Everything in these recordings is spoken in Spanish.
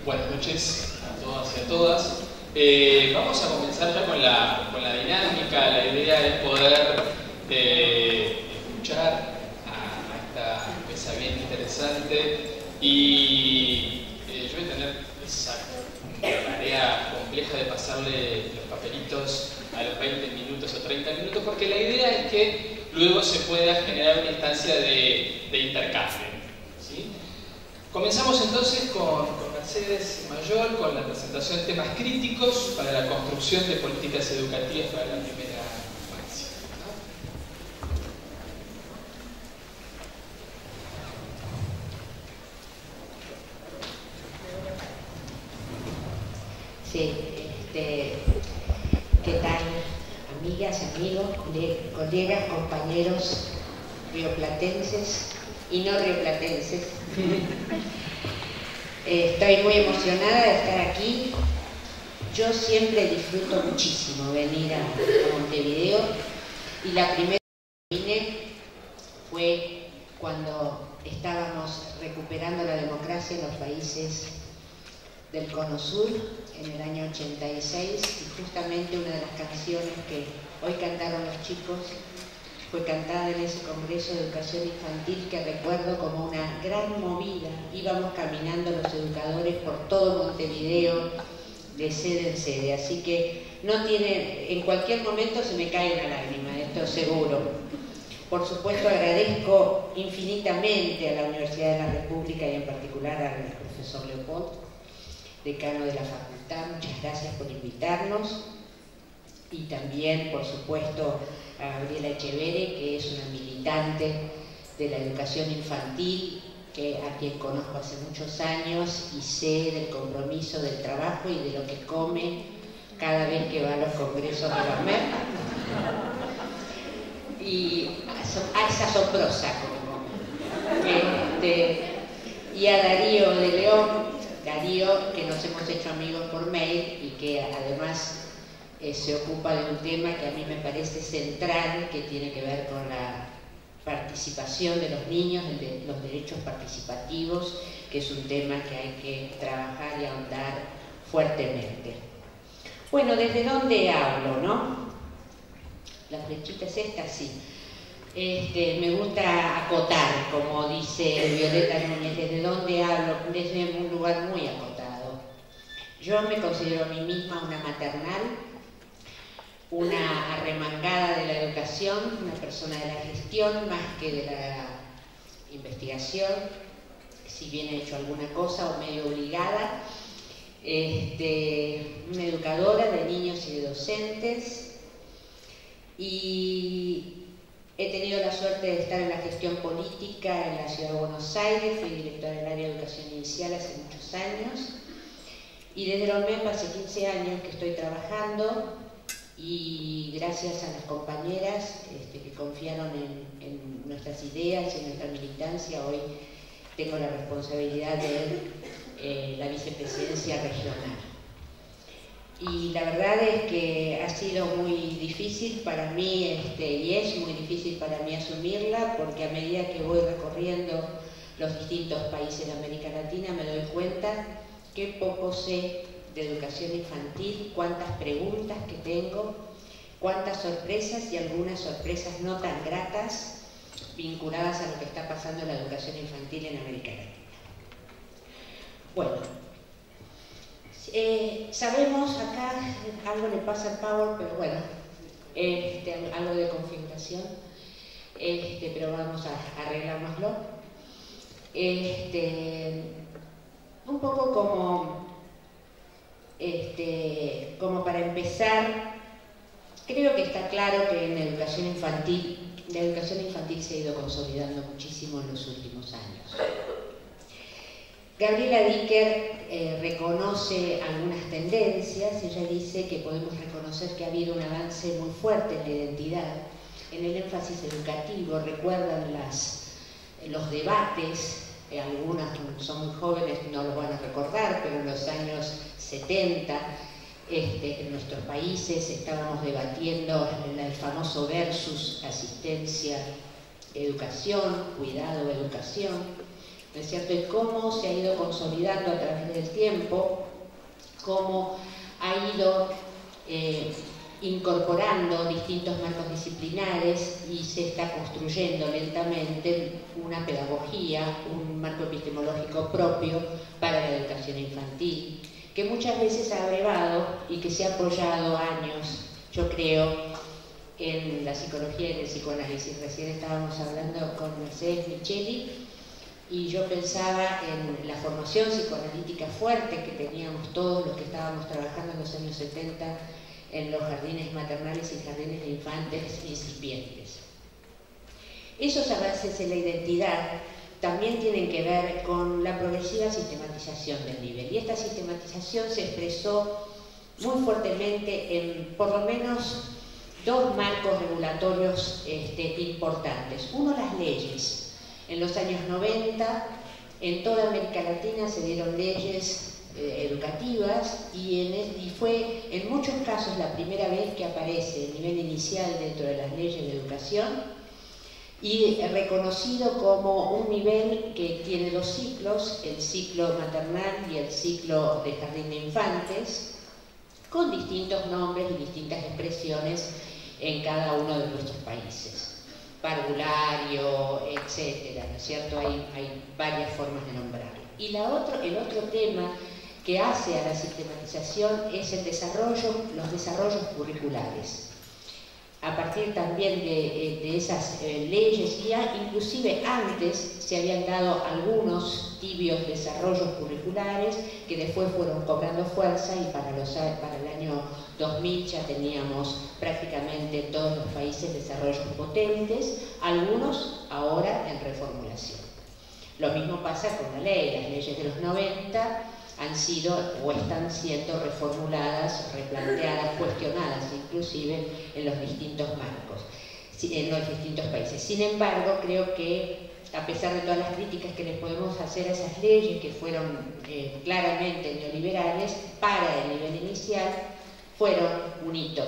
Buenas noches a todas y a todas. Vamos a comenzar ya con la dinámica. La idea es poder escuchar a esta mesa bien interesante y yo voy a tener esa tarea compleja de pasarle los papelitos a los 20 minutos o 30 minutos, porque la idea es que luego se pueda generar una instancia de intercambio, ¿sí? Comenzamos entonces con Mercedes Mayor, con la presentación de temas críticos para la construcción de políticas educativas para la primera infancia, ¿no? Sí, ¿qué tal? Amigas, amigos, colegas, compañeros rioplatenses y no rioplatenses. Estoy muy emocionada de estar aquí. Yo siempre disfruto muchísimo venir a Montevideo y la primera vez que vine fue cuando estábamos recuperando la democracia en los países del Cono Sur en el año 86 y justamente una de las canciones que hoy cantaron los chicos fue cantada en ese Congreso de Educación Infantil que recuerdo como una gran movida. Íbamos caminando los educadores por todo Montevideo, de sede en sede. Así que en cualquier momento se me cae una lágrima, esto seguro. Por supuesto agradezco infinitamente a la Universidad de la República y en particular al profesor Leopold, decano de la facultad. Muchas gracias por invitarnos. Y también, por supuesto, a Gabriela Echeverre, que es una militante de la educación infantil, a quien conozco hace muchos años y sé del compromiso del trabajo y de lo que come cada vez que va a los congresos de la MEP. Y es asombrosa como y a Darío de León, Darío, que nos hemos hecho amigos por mail y que además se ocupa de un tema que a mí me parece central, que tiene que ver con la participación de los niños, los derechos participativos, que es un tema que hay que trabajar y ahondar fuertemente. Bueno, ¿desde dónde hablo, no? La flechita es esta, sí. Me gusta acotar, como dice Violeta Núñez, ¿desde dónde hablo? Desde un lugar muy acotado. Yo me considero a mí misma una maternal, una arremangada de la educación, una persona de la gestión más que de la investigación, si bien he hecho alguna cosa o medio obligada, una educadora de niños y de docentes, y he tenido la suerte de estar en la gestión política en la Ciudad de Buenos Aires. Fui directora del área de educación inicial hace muchos años, y desde la UNEP hace 15 años que estoy trabajando. Y gracias a las compañeras que confiaron en nuestras ideas y en nuestra militancia, hoy tengo la responsabilidad de la vicepresidencia regional. Y la verdad es que ha sido muy difícil para mí, y es muy difícil para mí asumirla, porque a medida que voy recorriendo los distintos países de América Latina me doy cuenta que poco sé de educación infantil, cuántas preguntas que tengo, cuántas sorpresas y algunas sorpresas no tan gratas vinculadas a lo que está pasando en la educación infantil en América Latina. Bueno, sabemos acá, algo le pasa al Power, pero bueno, algo de configuración, pero vamos a arreglárnoslo. Un poco como para empezar, creo que está claro que en la educación infantil se ha ido consolidando muchísimo en los últimos años. Gabriela Dicker reconoce algunas tendencias. Ella dice que podemos reconocer que ha habido un avance muy fuerte en la identidad, en el énfasis educativo. Recuerdan los debates. Algunas son muy jóvenes, no lo van a recordar, pero en los años 70 en nuestros países estábamos debatiendo el famoso versus asistencia, educación, cuidado, educación. ¿no es cierto? Y cómo se ha ido consolidando a través del tiempo, cómo ha ido incorporando distintos marcos disciplinares y se está construyendo lentamente una pedagogía, un marco epistemológico propio para la educación infantil, que muchas veces ha abrevado y que se ha apoyado años, yo creo, en la psicología y en el psicoanálisis. Recién estábamos hablando con Mercedes Micheli y yo pensaba en la formación psicoanalítica fuerte que teníamos todos los que estábamos trabajando en los años 70 en los jardines maternales y jardines de infantes incipientes. Esos avances en la identidad también tienen que ver con la progresiva sistematización del nivel, y esta sistematización se expresó muy fuertemente en por lo menos dos marcos regulatorios importantes. Uno, las leyes. En los años 90, en toda América Latina se dieron leyes educativas y fue en muchos casos la primera vez que aparece el nivel inicial dentro de las leyes de educación y reconocido como un nivel que tiene dos ciclos, el ciclo maternal y el ciclo de jardín de infantes, con distintos nombres y distintas expresiones en cada uno de nuestros países. Parvulario, etcétera, ¿no es cierto? Hay varias formas de nombrarlo. Y el otro tema que hace a la sistematización es los desarrollos curriculares. A partir también de esas leyes, inclusive antes se habían dado algunos tibios desarrollos curriculares que después fueron cobrando fuerza y para el año 2000 ya teníamos prácticamente todos los países desarrollos potentes, algunos ahora en reformulación. Lo mismo pasa con la ley, las leyes de los 90 han sido o están siendo reformuladas, replanteadas, cuestionadas inclusive en los distintos marcos, en los distintos países. Sin embargo, creo que a pesar de todas las críticas que les podemos hacer a esas leyes que fueron claramente neoliberales, para el nivel inicial fueron un hito.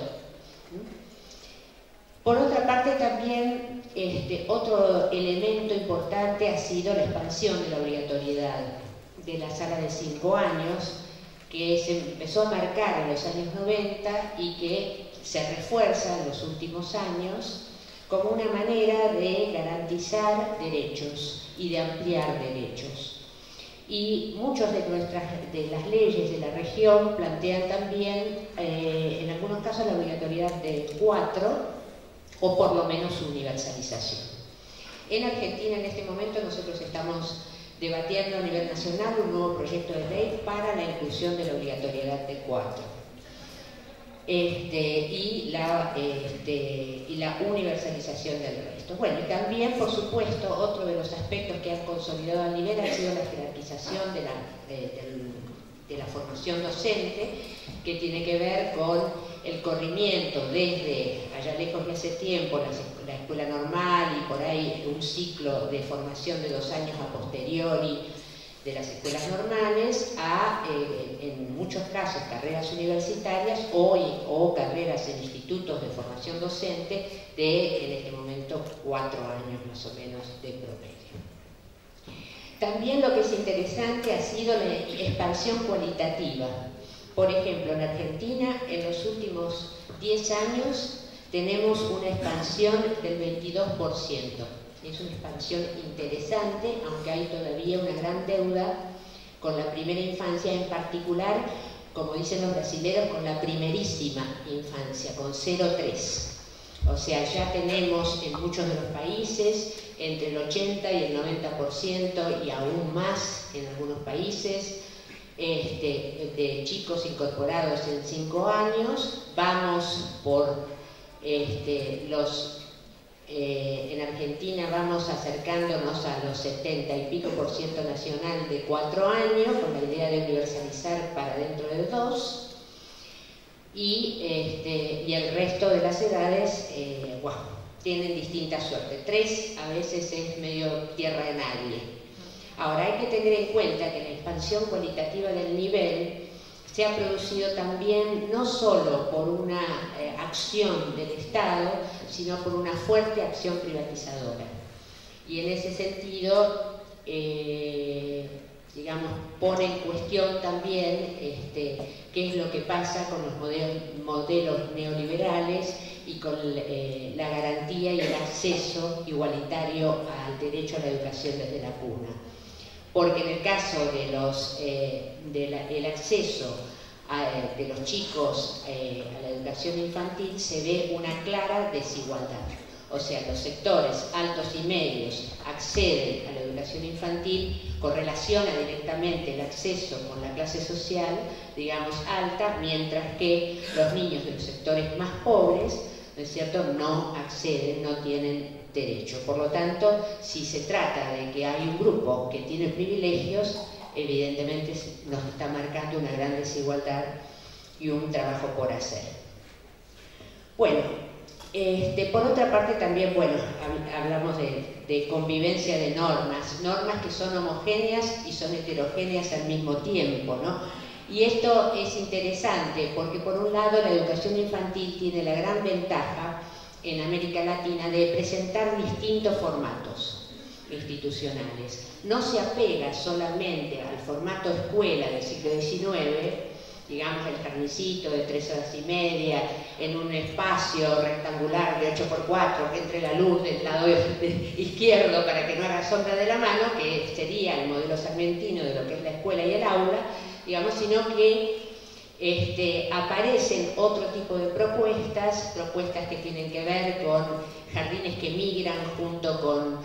Por otra parte, también otro elemento importante ha sido la expansión de la obligatoriedad de la sala de 5 años, que se empezó a marcar en los años 90 y que se refuerza en los últimos años como una manera de garantizar derechos y de ampliar derechos. Y muchas de las leyes de la región plantean también, en algunos casos, la obligatoriedad de 4 o por lo menos su universalización. En Argentina, en este momento, nosotros estamos debatiendo a nivel nacional un nuevo proyecto de ley para la inclusión de la obligatoriedad de 4 y la universalización del resto. Bueno, y también, por supuesto, otro de los aspectos que han consolidado al nivel ha sido la jerarquización de la formación docente, que tiene que ver con el corrimiento desde allá lejos de hace tiempo, la escuela normal y por ahí un ciclo de formación de 2 años a posteriori de las escuelas normales a, en muchos casos, carreras universitarias o carreras en institutos de formación docente de, en este momento, 4 años más o menos de promedio. También lo que es interesante ha sido la expansión cualitativa. Por ejemplo, en Argentina, en los últimos 10 años, tenemos una expansión del 22%. Es una expansión interesante, aunque hay todavía una gran deuda con la primera infancia, en particular, como dicen los brasileños, con la primerísima infancia, con 0,3. O sea, ya tenemos en muchos de los países entre el 80 y el 90% y aún más en algunos países de chicos incorporados en 5 años. Vamos por en Argentina vamos acercándonos a los 70 y pico % nacional de 4 años, con la idea de universalizar para dentro de 2. Y el resto de las edades, tienen distinta suerte. 3 a veces es medio tierra de nadie. Ahora hay que tener en cuenta que la expansión cualitativa del nivel se ha producido también no solo por una acción del Estado, sino por una fuerte acción privatizadora. Y en ese sentido, digamos, pone en cuestión también qué es lo que pasa con los modelos neoliberales y con la garantía y el acceso igualitario al derecho a la educación desde la cuna. Porque en el caso del acceso de los chicos a la educación infantil se ve una clara desigualdad. O sea, los sectores altos y medios acceden a la educación infantil, correlaciona directamente el acceso con la clase social, digamos, alta, mientras que los niños de los sectores más pobres, ¿no es cierto?, no acceden, no tienen derecho. Por lo tanto, si se trata de que hay un grupo que tiene privilegios, evidentemente nos está marcando una gran desigualdad y un trabajo por hacer. Bueno, por otra parte también, bueno, hablamos de convivencia de normas que son homogéneas y son heterogéneas al mismo tiempo, ¿no? Y esto es interesante porque por un lado la educación infantil tiene la gran ventaja en América Latina de presentar distintos formatos institucionales. No se apega solamente al formato escuela del siglo XIX, digamos el jardincito de 3 horas y media, en un espacio rectangular de 8×4, que entre la luz del lado izquierdo para que no haga sombra de la mano, que sería el modelo sarmientino de lo que es la escuela y el aula, digamos, sino que aparecen otro tipo de propuestas que tienen que ver con jardines que migran junto con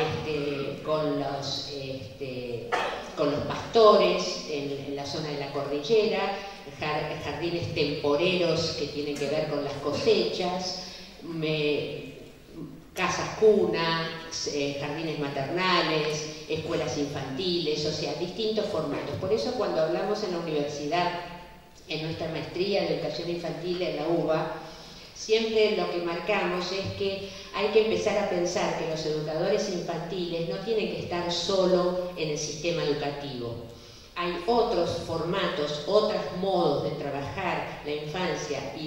los pastores en la zona de la cordillera, jardines temporeros que tienen que ver con las cosechas, casas cuna, jardines maternales, escuelas infantiles, o sea, distintos formatos. Por eso cuando hablamos en la universidad, en nuestra maestría de educación infantil en la UBA, siempre lo que marcamos es que hay que empezar a pensar que los educadores infantiles no tienen que estar solo en el sistema educativo. Hay otros formatos, otros modos de trabajar la infancia y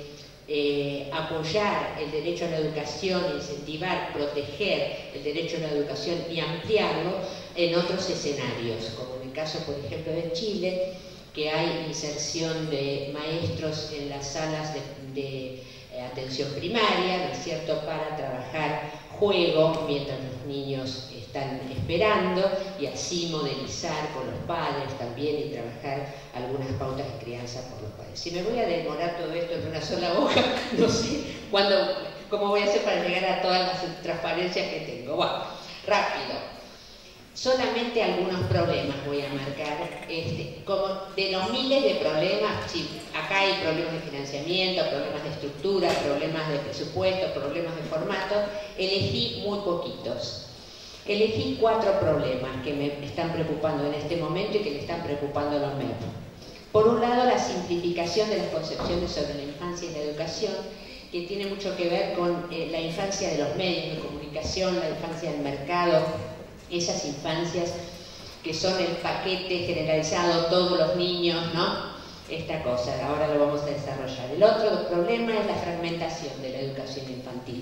de apoyar el derecho a la educación, incentivar, proteger el derecho a la educación y ampliarlo en otros escenarios, como en el caso, por ejemplo, de Chile, que hay inserción de maestros en las salas de atención primaria, ¿no es cierto?, para trabajar juego mientras los niños están esperando y así modelizar con los padres también y trabajar algunas pautas de crianza por los padres. Si me voy a demorar todo esto en una sola hoja, no sé cómo voy a hacer para llegar a todas las transparencias que tengo. Bueno, rápido. Solamente algunos problemas voy a marcar, como de los miles de problemas, sí, acá hay problemas de financiamiento, problemas de estructura, problemas de presupuesto, problemas de formato, elegí muy poquitos. Elegí 4 problemas que me están preocupando en este momento y que le están preocupando a los MEP. Por un lado, la simplificación de las concepciones sobre la infancia y la educación, que tiene mucho que ver con la infancia de los medios de comunicación, la infancia del mercado, esas infancias que son el paquete generalizado, todos los niños, ¿no? Esta cosa, ahora lo vamos a desarrollar. El otro problema es la fragmentación de la educación infantil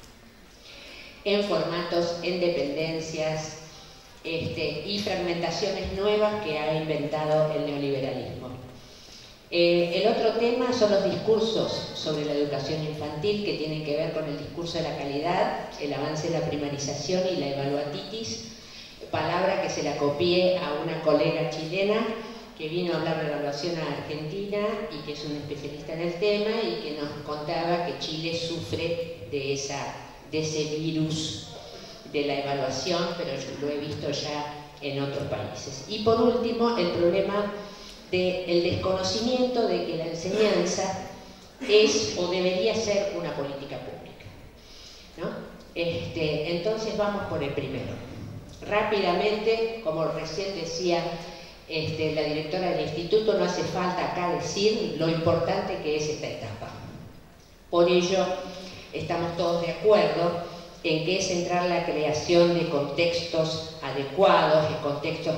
en formatos, en dependencias y fragmentaciones nuevas que ha inventado el neoliberalismo. El otro tema son los discursos sobre la educación infantil que tienen que ver con el discurso de la calidad, el avance de la primarización y la evaluatitis, palabra que se la copié a una colega chilena que vino a hablar de evaluación a Argentina y que es una especialista en el tema y que nos contaba que Chile sufre de ese virus de la evaluación, pero yo lo he visto ya en otros países. Y por último, el problema del desconocimiento de que la enseñanza es o debería ser una política pública, ¿no? Entonces vamos por el primero. Rápidamente, como recién decía la directora del instituto, no hace falta acá decir lo importante que es esta etapa. Por ello, estamos todos de acuerdo en que es centrar la creación de contextos adecuados, de contextos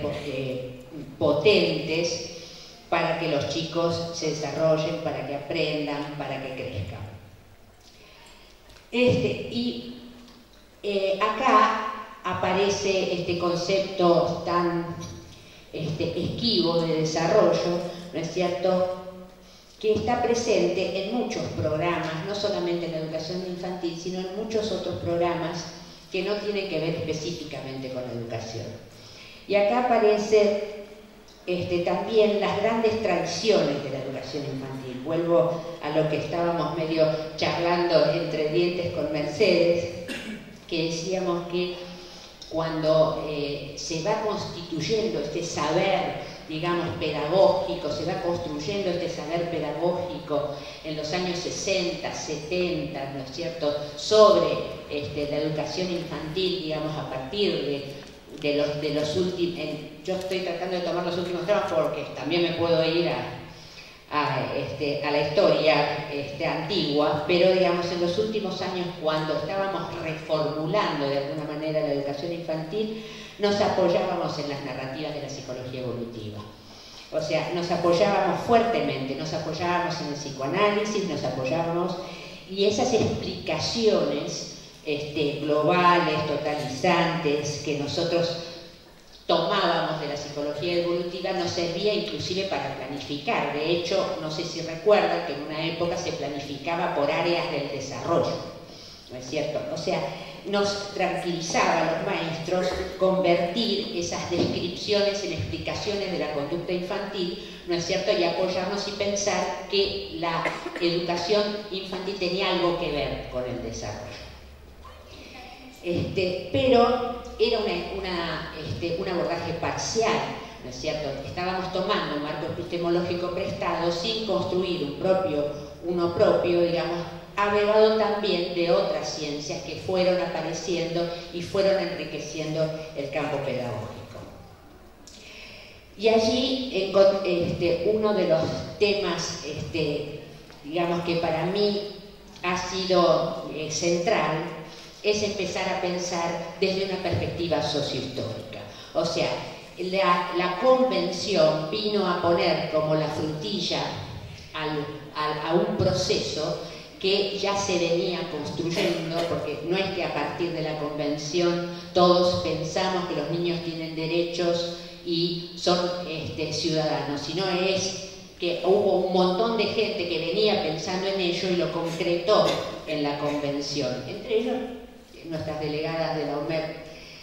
potentes para que los chicos se desarrollen, para que aprendan, para que crezcan. Acá aparece este concepto tan esquivo de desarrollo, ¿no es cierto?, que está presente en muchos programas, no solamente en la educación infantil, sino en muchos otros programas que no tienen que ver específicamente con la educación. Y acá aparecen también las grandes tradiciones de la educación infantil. Vuelvo a lo que estábamos medio charlando entre dientes con Mercedes, que decíamos que cuando se va constituyendo este saber, digamos, pedagógico, se va construyendo este saber pedagógico en los años 60, 70, ¿no es cierto?, sobre la educación infantil, digamos, a partir de los últimos, yo estoy tratando de tomar los últimos temas porque también me puedo ir a la historia antigua, pero digamos en los últimos años, cuando estábamos reformulando de alguna manera la educación infantil, nos apoyábamos en las narrativas de la psicología evolutiva. O sea, nos apoyábamos fuertemente, nos apoyábamos en el psicoanálisis, nos apoyábamos, y esas explicaciones globales, totalizantes, que nosotros tomábamos de la psicología evolutiva, nos servía inclusive para planificar. De hecho, no sé si recuerdan que en una época se planificaba por áreas del desarrollo, ¿no es cierto? O sea, nos tranquilizaba a los maestros convertir esas descripciones en explicaciones de la conducta infantil, ¿no es cierto?, y apoyarnos y pensar que la educación infantil tenía algo que ver con el desarrollo. Pero era un abordaje parcial, ¿no es cierto? Estábamos tomando un marco epistemológico prestado sin construir uno propio, digamos, agregado también de otras ciencias que fueron apareciendo y fueron enriqueciendo el campo pedagógico. Y allí uno de los temas, digamos, que para mí ha sido central, es empezar a pensar desde una perspectiva sociohistórica. O sea, la convención vino a poner como la frutilla a un proceso que ya se venía construyendo, porque no es que a partir de la convención todos pensamos que los niños tienen derechos y son ciudadanos, sino es que hubo un montón de gente que venía pensando en ello y lo concretó en la convención, entre ellos nuestras delegadas de la UMER,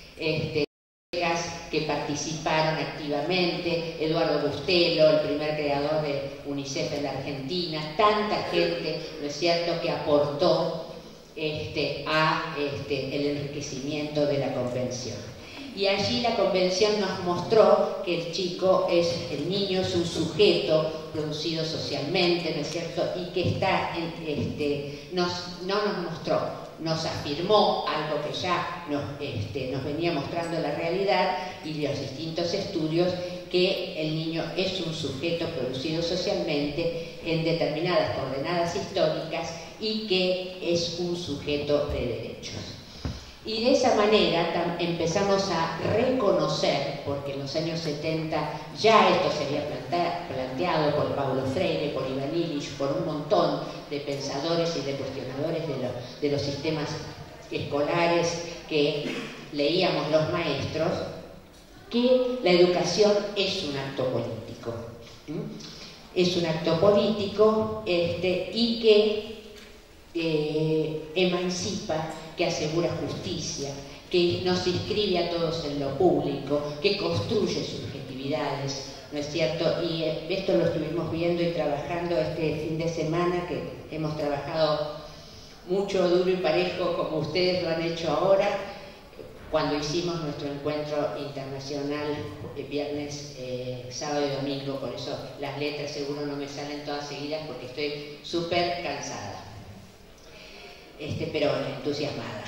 que participaron activamente, Eduardo Bustelo, el primer creador de UNICEF en la Argentina, tanta gente, ¿no es cierto?, que aportó el enriquecimiento de la convención. Y allí la convención nos mostró que el niño es un sujeto producido socialmente, ¿no es cierto?, y que está, no nos mostró, nos afirmó algo que ya nos venía mostrando la realidad y los distintos estudios, que el niño es un sujeto producido socialmente en determinadas coordenadas históricas y que es un sujeto de derechos. Y de esa manera empezamos a reconocer, porque en los años 70 ya esto se había planteado por Paulo Freire, por Ivan Illich, por un montón de pensadores y de cuestionadores de los sistemas escolares que leíamos los maestros, que la educación es un acto político. Es un acto político y que emancipa, que asegura justicia, que nos inscribe a todos en lo público, que construye subjetividades, ¿no es cierto? Y esto lo estuvimos viendo y trabajando este fin de semana, que hemos trabajado mucho, duro y parejo, como ustedes lo han hecho ahora, cuando hicimos nuestro encuentro internacional viernes, sábado y domingo. Por eso las letras seguro no me salen todas seguidas porque estoy súper cansada. Pero entusiasmada.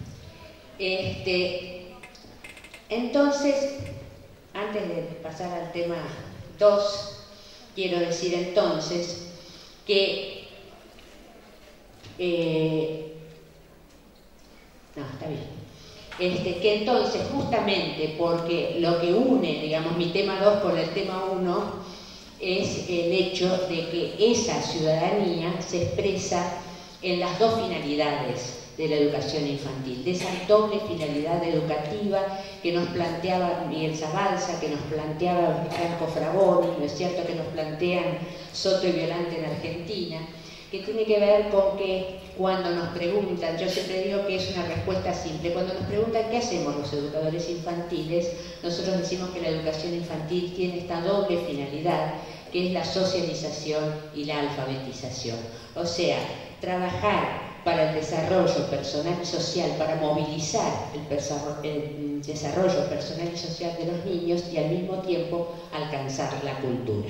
Entonces, antes de pasar al tema 2, quiero decir entonces que está bien. Que entonces, justamente porque lo que une, digamos, mi tema 2 con el tema 1 es el hecho de que esa ciudadanía se expresa en las dos finalidades de la educación infantil, de esa doble finalidad educativa que nos planteaba Miguel Zabalza, que nos planteaba Franco Fraboni, ¿no es cierto?, que nos plantean Soto y Violante en Argentina, que tiene que ver con que cuando nos preguntan, yo siempre digo que es una respuesta simple, cuando nos preguntan qué hacemos los educadores infantiles, nosotros decimos que la educación infantil tiene esta doble finalidad, que es la socialización y la alfabetización. O sea, trabajar para el desarrollo personal y social, para movilizar el desarrollo personal y social de los niños y al mismo tiempo alcanzar la cultura.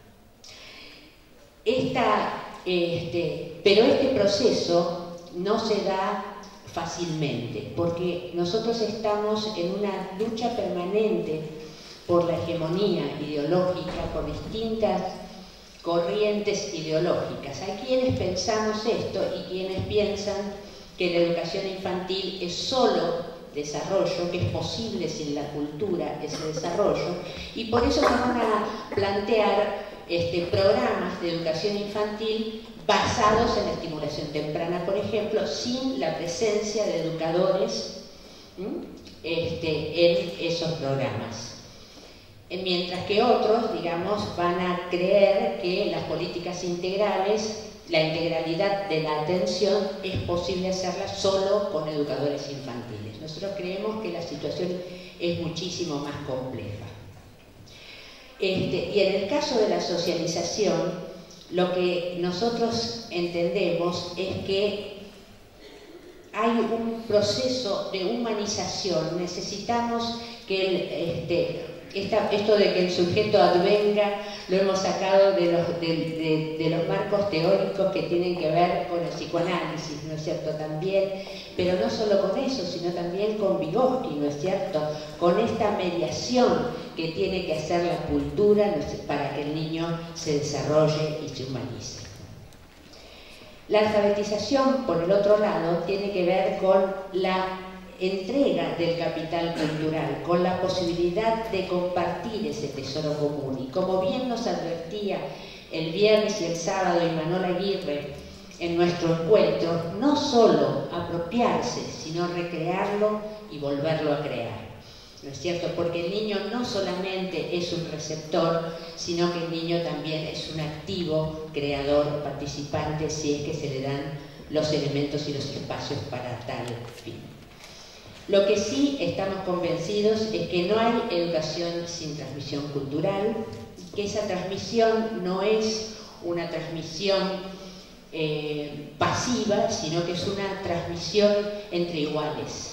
Pero este proceso no se da fácilmente, porque nosotros estamos en una lucha permanente por la hegemonía ideológica, por distintas corrientes ideológicas. Hay quienes pensamos esto y quienes piensan que la educación infantil es solo desarrollo, que es posible sin la cultura ese desarrollo, y por eso se van a plantear programas de educación infantil basados en la estimulación temprana, por ejemplo, sin la presencia de educadores en esos programas. Mientras que otros, digamos, van a creer que las políticas integrales, la integralidad de la atención, es posible hacerla solo con educadores infantiles. Nosotros creemos que la situación es muchísimo más compleja. Y en el caso de la socialización, lo que nosotros entendemos es que hay un proceso de humanización. Necesitamos que esto de que el sujeto advenga lo hemos sacado de los marcos teóricos que tienen que ver con el psicoanálisis, ¿no es cierto? También, pero no solo con eso, sino también con Vygotsky, ¿no es cierto? Con esta mediación que tiene que hacer la cultura, ¿no es?, para que el niño se desarrolle y se humanice. La alfabetización, por el otro lado, tiene que ver con la entrega del capital cultural, con la posibilidad de compartir ese tesoro común. Y como bien nos advertía el viernes y el sábado Imanol Aguirre en nuestro encuentro, no solo apropiarse, sino recrearlo y volverlo a crear. ¿No es cierto? Porque el niño no solamente es un receptor, sino que el niño también es un activo, creador, participante, si es que se le dan los elementos y los espacios para tal fin. Lo que sí estamos convencidos es que no hay educación sin transmisión cultural, que esa transmisión no es una transmisión pasiva, sino que es una transmisión entre iguales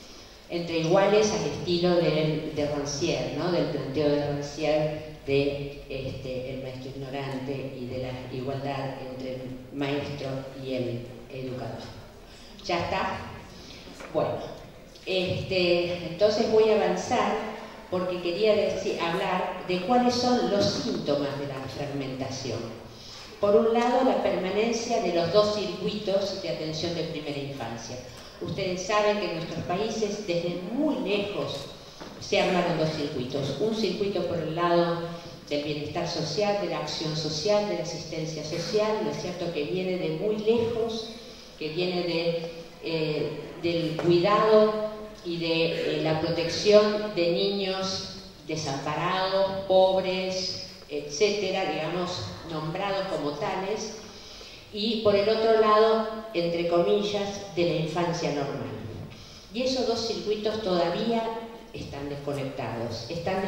al estilo de Rancière, ¿no?, del planteo de Rancière de el maestro ignorante y de la igualdad entre el maestro y el educador. ¿Ya está? Bueno. Entonces voy a avanzar porque quería hablar de cuáles son los síntomas de la fragmentación. Por un lado, la permanencia de los dos circuitos de atención de primera infancia. Ustedes saben que en nuestros países, desde muy lejos, se armaron dos circuitos. Un circuito por el lado del bienestar social, de la acción social, de la asistencia social, ¿no es cierto?, que viene de muy lejos, que viene del cuidado y de la protección de niños desamparados, pobres, etcétera, digamos, nombrados como tales, y por el otro lado, entre comillas, de la infancia normal. Y esos dos circuitos todavía están desconectados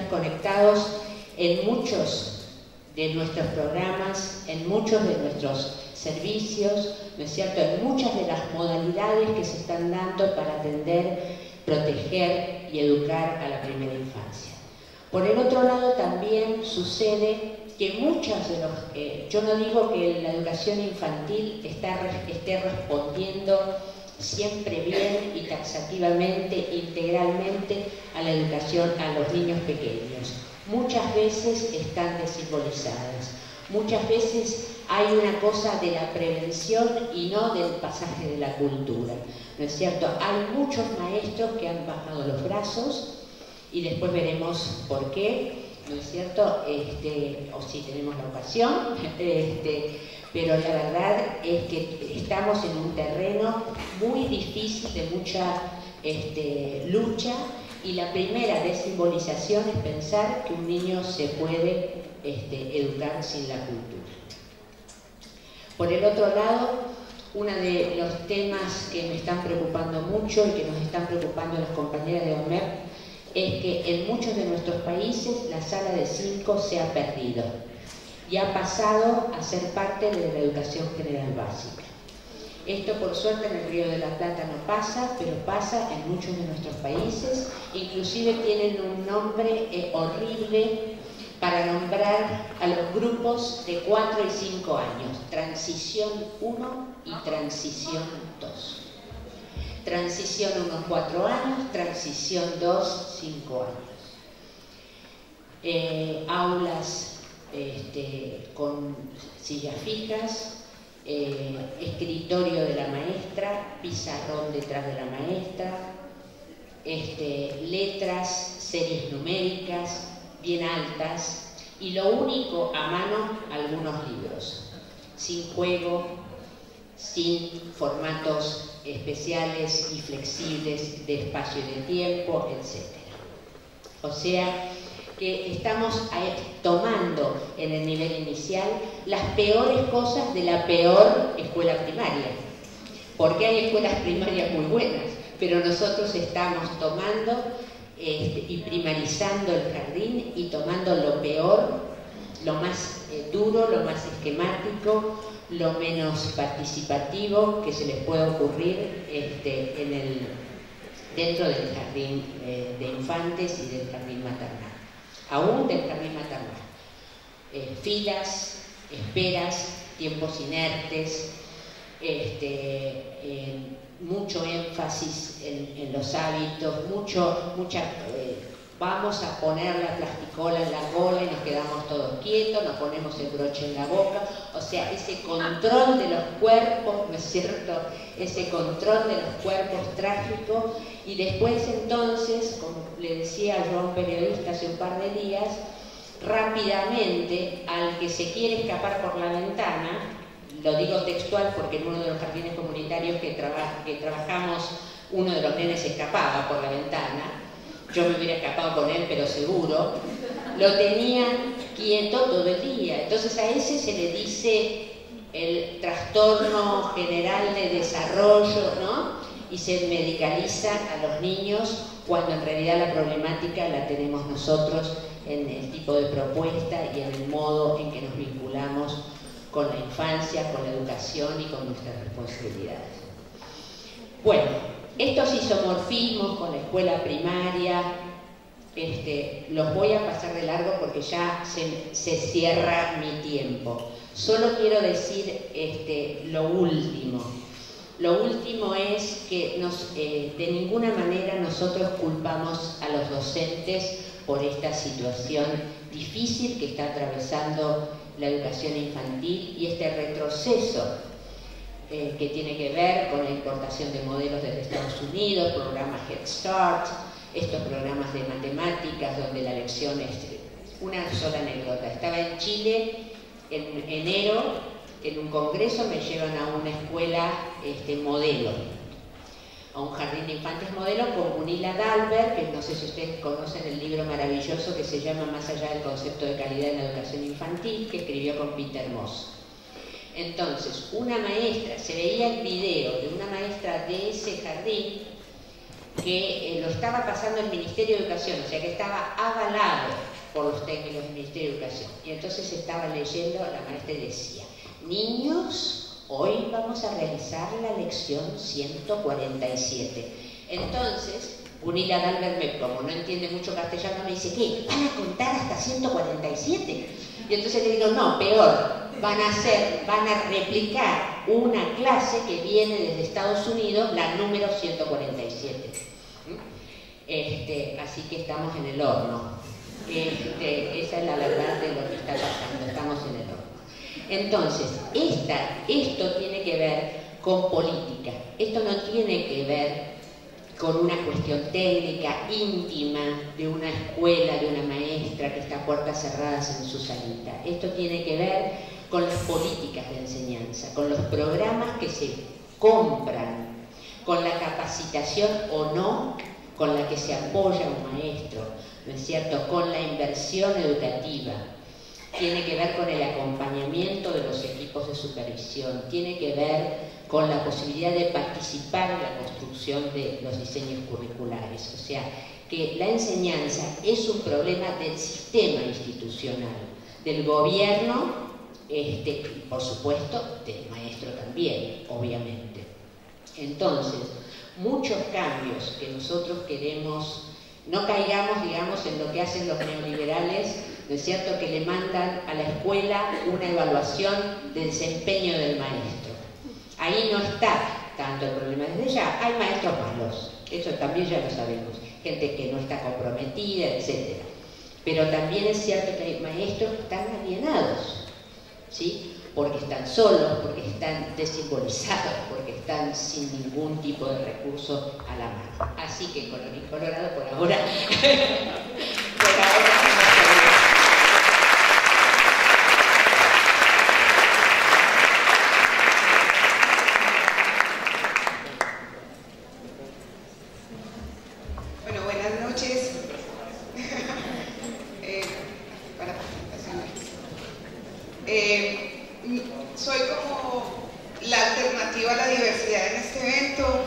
en muchos de nuestros programas, en muchos de nuestros servicios, ¿no es cierto?, en muchas de las modalidades que se están dando para atender, proteger y educar a la primera infancia. Por el otro lado, también sucede que muchos de los... yo no digo que la educación infantil esté respondiendo siempre bien y taxativamente, integralmente a la educación a los niños pequeños. Muchas veces están desimbolizadas. Muchas veces hay una cosa de la prevención y no del pasaje de la cultura, ¿no es cierto? Hay muchos maestros que han bajado los brazos y después veremos por qué, ¿no es cierto? O si tenemos la ocasión, pero la verdad es que estamos en un terreno muy difícil de mucha lucha, y la primera desimbolización es pensar que un niño se puede educar sin la cultura. Por el otro lado, uno de los temas que me están preocupando mucho y que nos están preocupando las compañeras de OMEP es que en muchos de nuestros países la sala de 5 se ha perdido y ha pasado a ser parte de la educación general básica. Esto, por suerte, en el Río de la Plata no pasa, pero pasa en muchos de nuestros países. Inclusive tienen un nombre horrible para nombrar a los grupos de 4 y 5 años: Transición 1 y Transición 2. Transición 1, 4 años, Transición 2, 5 años. Aulas con sillas fijas, escritorio de la maestra, pizarrón detrás de la maestra, letras, series numéricas bien altas, y lo único a mano, algunos libros, sin juego, sin formatos especiales y flexibles de espacio y de tiempo, etc. O sea que estamos tomando en el nivel inicial las peores cosas de la peor escuela primaria, porque hay escuelas primarias muy buenas, pero nosotros estamos tomando y primarizando el jardín y tomando lo peor, lo más duro, lo más esquemático, lo menos participativo que se les pueda ocurrir dentro del jardín de infantes y del jardín maternal, aún del jardín maternal. Filas, esperas, tiempos inertes, mucho énfasis en los hábitos, vamos a poner la plasticola en la cola y nos quedamos todos quietos, nos ponemos el broche en la boca, o sea, ese control de los cuerpos, ¿no es cierto? Ese control de los cuerpos trágico, y después entonces, como le decía yo a un periodista hace un par de días, rápidamente al que se quiere escapar por la ventana, lo digo textual porque en uno de los jardines comunitarios que trabajamos, uno de los nenes se escapaba por la ventana. Yo me hubiera escapado con él, pero seguro. Lo tenían quieto todo el día. Entonces a ese se le dice el trastorno general de desarrollo, ¿no? Y se medicaliza a los niños, cuando en realidad la problemática la tenemos nosotros en el tipo de propuesta y en el modo en que nos vinculamos con la infancia, con la educación y con nuestras responsabilidades. Bueno, estos isomorfismos con la escuela primaria, los voy a pasar de largo porque ya se cierra mi tiempo. Solo quiero decir lo último. Lo último es que de ninguna manera nosotros culpamos a los docentes por esta situación difícil que está atravesando la educación infantil y este retroceso que tiene que ver con la importación de modelos desde Estados Unidos, programas Head Start, estos programas de matemáticas donde la lección es una sola anécdota. Estaba en Chile en enero, en un congreso, me llevan a una escuela modelo, a un jardín de infantes modelo con Gunilla Dahlberg, que no sé si ustedes conocen el libro maravilloso que se llama Más allá del concepto de calidad en la educación infantil, que escribió con Peter Moss. Entonces, una maestra, se veía el video de una maestra de ese jardín que lo estaba pasando el Ministerio de Educación, o sea que estaba avalado por los técnicos del Ministerio de Educación. Y entonces estaba leyendo, la maestra decía: niños, hoy vamos a realizar la lección 147. Entonces, Gunilla Dahlberg, como no entiende mucho castellano, me dice: ¿qué? ¿Van a contar hasta 147? Y entonces le digo: no, peor, van a replicar una clase que viene desde Estados Unidos, la número 147. Así que estamos en el horno. Esa es la verdad de lo que está pasando, estamos en el horno. Entonces, esto tiene que ver con política, esto no tiene que ver con una cuestión técnica, íntima, de una escuela, de una maestra que está las puertas cerradas en su salita. Esto tiene que ver con las políticas de enseñanza, con los programas que se compran, con la capacitación o no con la que se apoya un maestro, ¿no es cierto?, con la inversión educativa. Tiene que ver con el acompañamiento de los equipos de supervisión, tiene que ver con la posibilidad de participar en la construcción de los diseños curriculares. O sea, que la enseñanza es un problema del sistema institucional, del gobierno, y por supuesto del maestro también, obviamente. Entonces, muchos cambios que nosotros queremos, no caigamos, digamos, en lo que hacen los neoliberales, ¿no es cierto?, que le mandan a la escuela una evaluación de desempeño del maestro. Ahí no está tanto el problema. Desde ya hay maestros malos, eso también ya lo sabemos, gente que no está comprometida, etc. Pero también es cierto que hay maestros que están alienados, ¿sí?, porque están solos, porque están desimbolizados, porque están sin ningún tipo de recurso a la mano. Así que colorín colorado, por ahora, Bueno, buenas noches. Para presentaciones. Soy como la alternativa a la diversidad en este evento.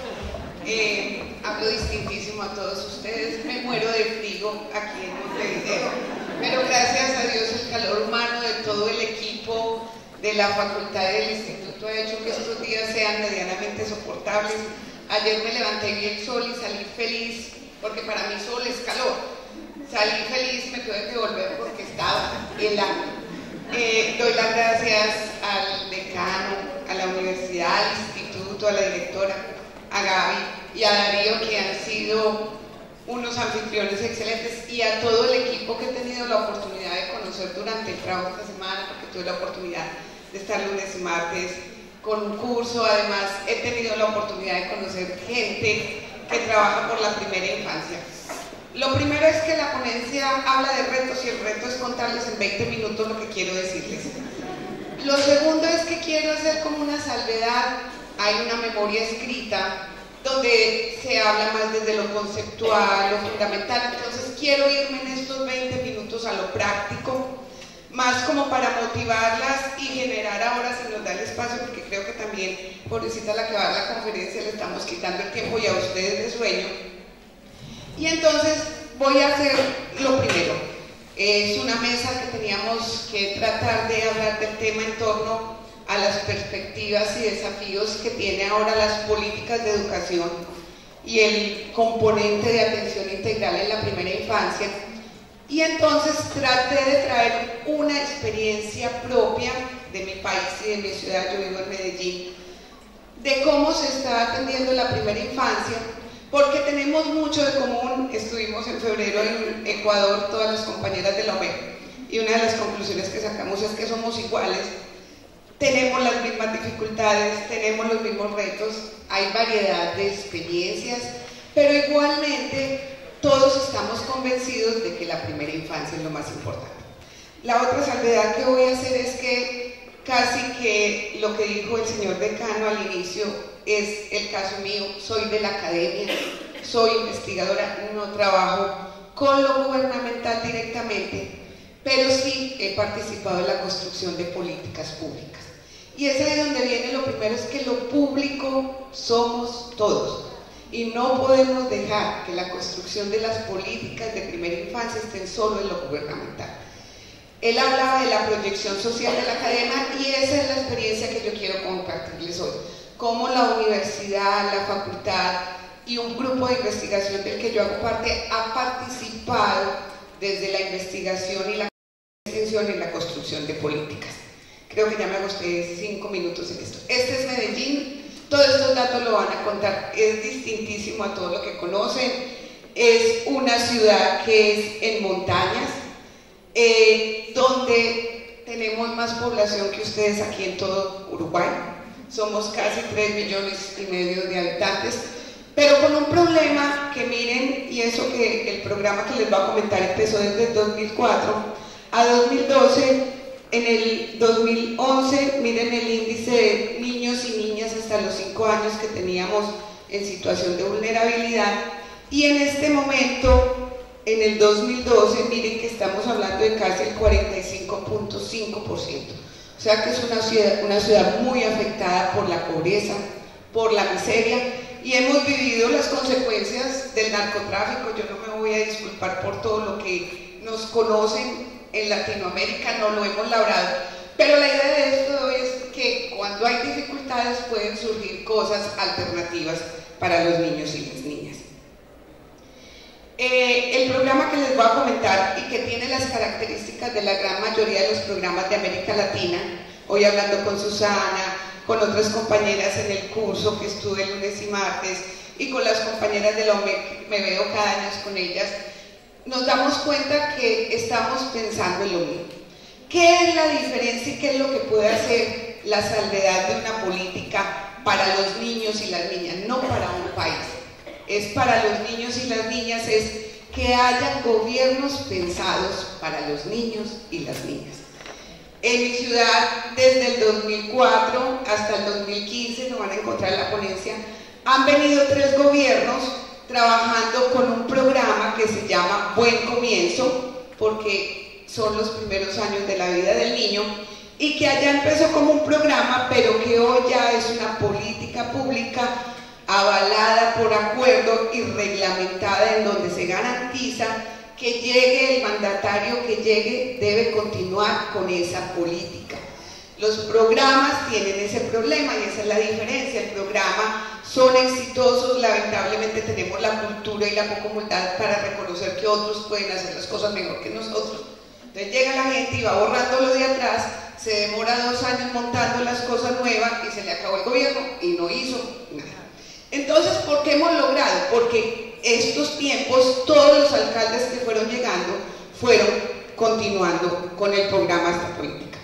Hablo distintísimo a todos ustedes. Me muero de frío aquí en Montevideo. Pero gracias a Dios el calor humano de todo el equipo de la facultad del instituto ha hecho que estos días sean medianamente soportables. Ayer me levanté y vi el sol y salí feliz, porque para mí sol es calor. Salí feliz, me tuve que volver porque estaba helado. Doy las gracias al decano, a la universidad, al instituto, a la directora, a Gaby y a Darío, que han sido unos anfitriones excelentes, y a todo el equipo que he tenido la oportunidad de conocer durante el trabajo esta semana, porque tuve la oportunidad de estar lunes y martes con un curso. Además, he tenido la oportunidad de conocer gente que trabaja por la primera infancia. Lo primero es que la ponencia habla de retos y el reto es contarles en 20 minutos lo que quiero decirles. Lo segundo es que quiero hacer como una salvedad. Hay una memoria escrita donde se habla más desde lo conceptual, lo fundamental. Entonces quiero irme en estos 20 minutos a lo práctico, más como para motivarlas y generar ahora, si nos da el espacio, porque creo que también, pobrecita la que va a dar la conferencia, le estamos quitando el tiempo y a ustedes de sueño. Y entonces voy a hacer lo primero. Es una mesa que teníamos que tratar de hablar del tema en torno a las perspectivas y desafíos que tiene ahora las políticas de educación y el componente de atención integral en la primera infancia. Y entonces traté de traer una experiencia propia de mi país y de mi ciudad. Yo vivo en Medellín, de cómo se está atendiendo la primera infancia, porque tenemos mucho de común. Estuvimos en febrero en Ecuador, todas las compañeras de la OME, y una de las conclusiones que sacamos es que somos iguales, tenemos las mismas dificultades, tenemos los mismos retos, hay variedad de experiencias, pero igualmente todos estamos convencidos de que la primera infancia es lo más importante. La otra salvedad que voy a hacer es que casi que lo que dijo el señor decano al inicio es el caso mío. Soy de la academia, soy investigadora, no trabajo con lo gubernamental directamente, pero sí he participado en la construcción de políticas públicas. Y es ahí donde viene lo primero, es que lo público somos todos. Y no podemos dejar que la construcción de las políticas de primera infancia estén solo en lo gubernamental. Él hablaba de la proyección social de la academia y esa es la experiencia que yo quiero compartirles hoy. Cómo la universidad, la facultad y un grupo de investigación del que yo hago parte ha participado desde la investigación y la extensión en la construcción de políticas. Creo que ya me agosté 5 minutos en esto. Este es Medellín. Todos estos datos lo van a contar, es distintísimo a todo lo que conocen, es una ciudad que es en montañas, donde tenemos más población que ustedes aquí en todo Uruguay, somos casi 3,5 millones de habitantes, pero con un problema que miren, y eso que el programa que les voy a comentar empezó desde el 2004, a 2012, en el 2011, miren el índice de niños y niñas hasta los 5 años que teníamos en situación de vulnerabilidad, y en este momento, en el 2012, miren que estamos hablando de casi el 45.5%. O sea que es una ciudad muy afectada por la pobreza, por la miseria, y hemos vivido las consecuencias del narcotráfico. Yo no me voy a disculpar por todo lo que nos conocen en Latinoamérica, no lo hemos labrado, pero la idea de esto es que cuando hay dificultades pueden surgir cosas alternativas para los niños y las niñas. El programa que les voy a comentar y que tiene las características de la gran mayoría de los programas de América Latina, hoy hablando con Susana, con otras compañeras en el curso que estuve el lunes y martes, y con las compañeras de la OMEC, me veo cada año con ellas, nos damos cuenta que estamos pensando en lo mismo. ¿Qué es la diferencia y qué es lo que puede hacer la salvedad de una política para los niños y las niñas? No para un país, es para los niños y las niñas, es que haya gobiernos pensados para los niños y las niñas. En mi ciudad, desde el 2004 hasta el 2015, no van a encontrar en la ponencia, han venido 3 gobiernos trabajando con un programa que se llama Buen Comienzo, porque son los primeros años de la vida del niño, y que allá empezó como un programa, pero que hoy ya es una política pública avalada por acuerdo y reglamentada, en donde se garantiza que llegue el mandatario que llegue, debe continuar con esa política. Los programas tienen ese problema y esa es la diferencia. El programa son exitosos, lamentablemente tenemos la cultura y la poca humildad para reconocer que otros pueden hacer las cosas mejor que nosotros. Entonces llega la gente y va borrando lo de atrás, se demora 2 años montando las cosas nuevas y se le acabó el gobierno y no hizo nada. Entonces, ¿por qué hemos logrado? Porque estos tiempos, todos los alcaldes que fueron llegando, fueron continuando con el programa esta política.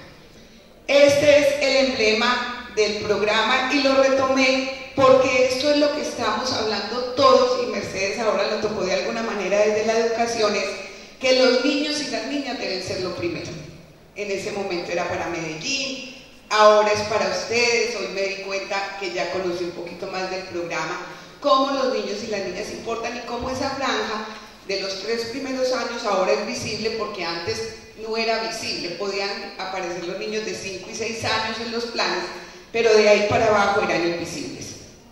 Este es el emblema del programa y lo retomé porque esto es lo que estamos hablando todos, y Mercedes ahora lo tocó de alguna manera desde la educación, es que los niños y las niñas deben ser lo primero. En ese momento era para Medellín, ahora es para ustedes. Hoy me di cuenta que ya conocí un poquito más del programa, cómo los niños y las niñas importan y cómo esa franja de los 3 primeros años ahora es visible, porque antes no era visible. Podían aparecer los niños de 5 y 6 años en los planes, pero de ahí para abajo eran invisibles.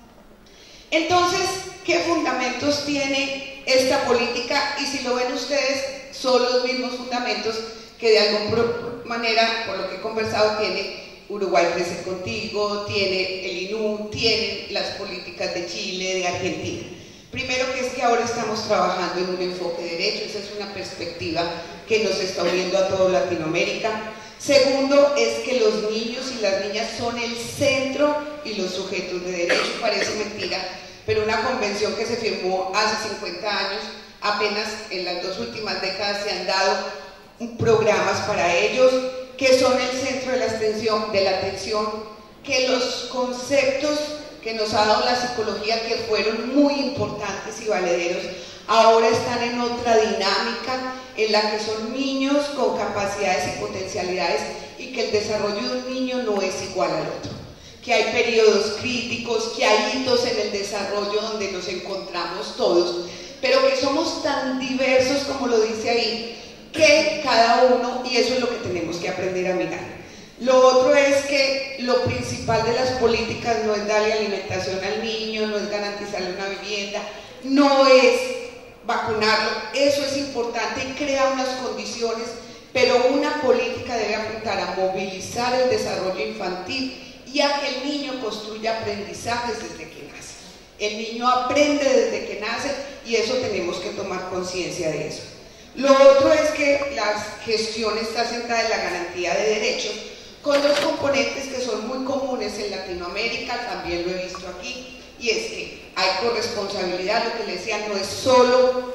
Entonces, ¿qué fundamentos tiene esta política? Y si lo ven ustedes, son los mismos fundamentos que de alguna manera, por lo que he conversado, tiene Uruguay Crece Contigo, tiene el INU, tienen las políticas de Chile, de Argentina. Primero, que es que ahora estamos trabajando en un enfoque de derecho, esa es una perspectiva que nos está uniendo a toda Latinoamérica. Segundo, es que los niños y las niñas son el centro y los sujetos de derecho. Parece mentira, pero una convención que se firmó hace 50 años, apenas en las 2 últimas décadas se han dado programas para ellos, que son el centro de la atención, que los conceptos que nos ha dado la psicología, que fueron muy importantes y valederos, ahora están en otra dinámica en la que son niños con capacidades y potencialidades, y que el desarrollo de un niño no es igual al otro, que hay periodos críticos, que hay hitos en el desarrollo donde nos encontramos todos, pero que somos tan diversos, como lo dice ahí, que cada uno, y eso es lo que tenemos que aprender a mirar. Lo otro es que lo principal de las políticas no es darle alimentación al niño, no es garantizarle una vivienda, no es vacunarlo. Eso es importante y crea unas condiciones, pero una política debe apuntar a movilizar el desarrollo infantil y a que el niño construya aprendizajes desde que nace. El niño aprende desde que nace, y eso tenemos que tomar conciencia de eso. Lo otro es que la gestión está centrada en la garantía de derechos, con 2 componentes que son muy comunes en Latinoamérica, también lo he visto aquí, y es que hay corresponsabilidad. Lo que les decía, no es solo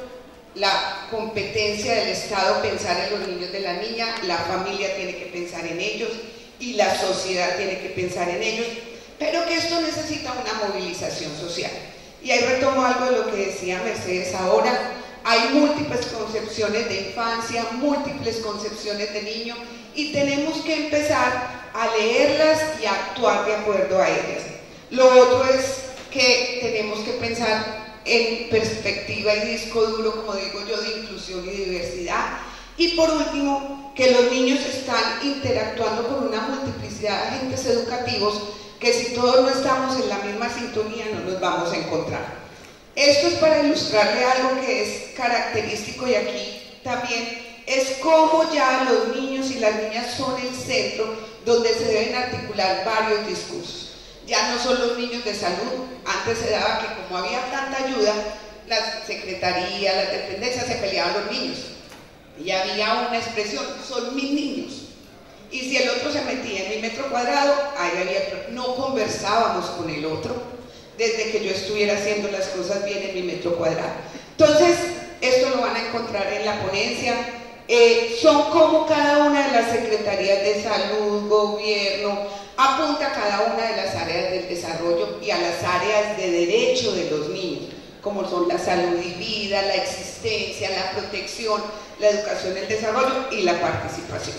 la competencia del Estado pensar en los niños de la niña, la familia tiene que pensar en ellos y la sociedad tiene que pensar en ellos, pero que esto necesita una movilización social. Y ahí retomo algo de lo que decía Mercedes ahora. hay múltiples concepciones de infancia, múltiples concepciones de niño, y tenemos que empezar a leerlas y a actuar de acuerdo a ellas. Lo otro es que tenemos que pensar en perspectiva y disco duro, como digo yo, de inclusión y diversidad. Y por último, que los niños están interactuando con una multiplicidad de agentes educativos que si todos no estamos en la misma sintonía no nos vamos a encontrar. Esto es para ilustrarle algo que es característico, y aquí también es cómo ya los niños y las niñas son el centro donde se deben articular varios discursos. Ya no son los niños de salud. Antes se daba que como había tanta ayuda, la secretaría, las dependencias, se peleaban los niños. Y había una expresión, son mis niños. Y si el otro se metía en mi metro cuadrado, ahí había, no conversábamos con el otro desde que yo estuviera haciendo las cosas bien en mi metro cuadrado. Entonces, esto lo van a encontrar en la ponencia. Son como cada una de las secretarías de salud, gobierno, apunta a cada una de las áreas del desarrollo y a las áreas de derecho de los niños, como son la salud y vida, la existencia, la protección, la educación, el desarrollo y la participación.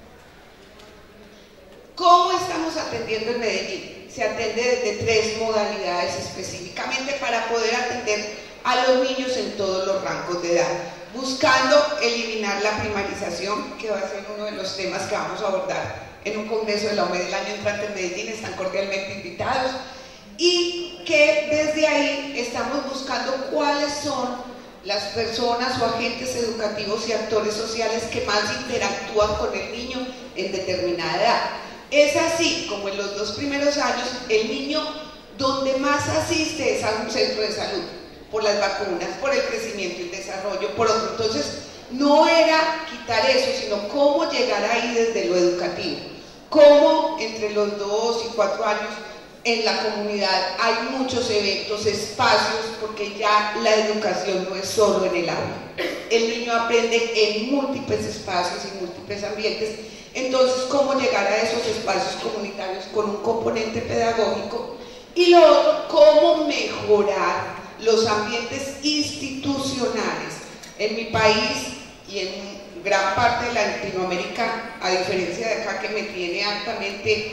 ¿Cómo estamos atendiendo en Medellín? Se atiende desde 3 modalidades específicamente para poder atender a los niños en todos los rangos de edad, buscando eliminar la primarización, que va a ser uno de los temas que vamos a abordar en un congreso de la OMED el año entrante en Medellín. Están cordialmente invitados, y que desde ahí estamos buscando cuáles son las personas o agentes educativos y actores sociales que más interactúan con el niño en determinada edad. Es así como en los 2 primeros años el niño donde más asiste es a un centro de salud, por las vacunas, por el crecimiento y el desarrollo, por otro. Entonces, no era quitar eso, sino cómo llegar ahí desde lo educativo, cómo entre los 2 y 4 años en la comunidad hay muchos eventos, espacios, porque ya la educación no es solo en el aula. El niño aprende en múltiples espacios y múltiples ambientes. Entonces, cómo llegar a esos espacios comunitarios con un componente pedagógico. Y lo otro, cómo mejorar los ambientes institucionales. En mi país y en gran parte de Latinoamérica, a diferencia de acá que me tiene altamente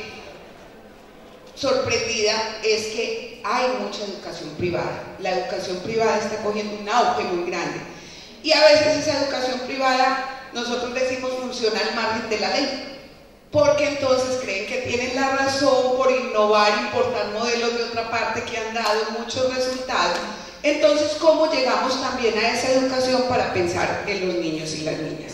sorprendida, es que hay mucha educación privada. La educación privada está cogiendo un auge muy grande, y a veces esa educación privada, nosotros decimos, funciona al margen de la ley, porque entonces creen que tienen la razón por innovar, importar modelos de otra parte que han dado muchos resultados. Entonces, ¿cómo llegamos también a esa educación para pensar en los niños y las niñas?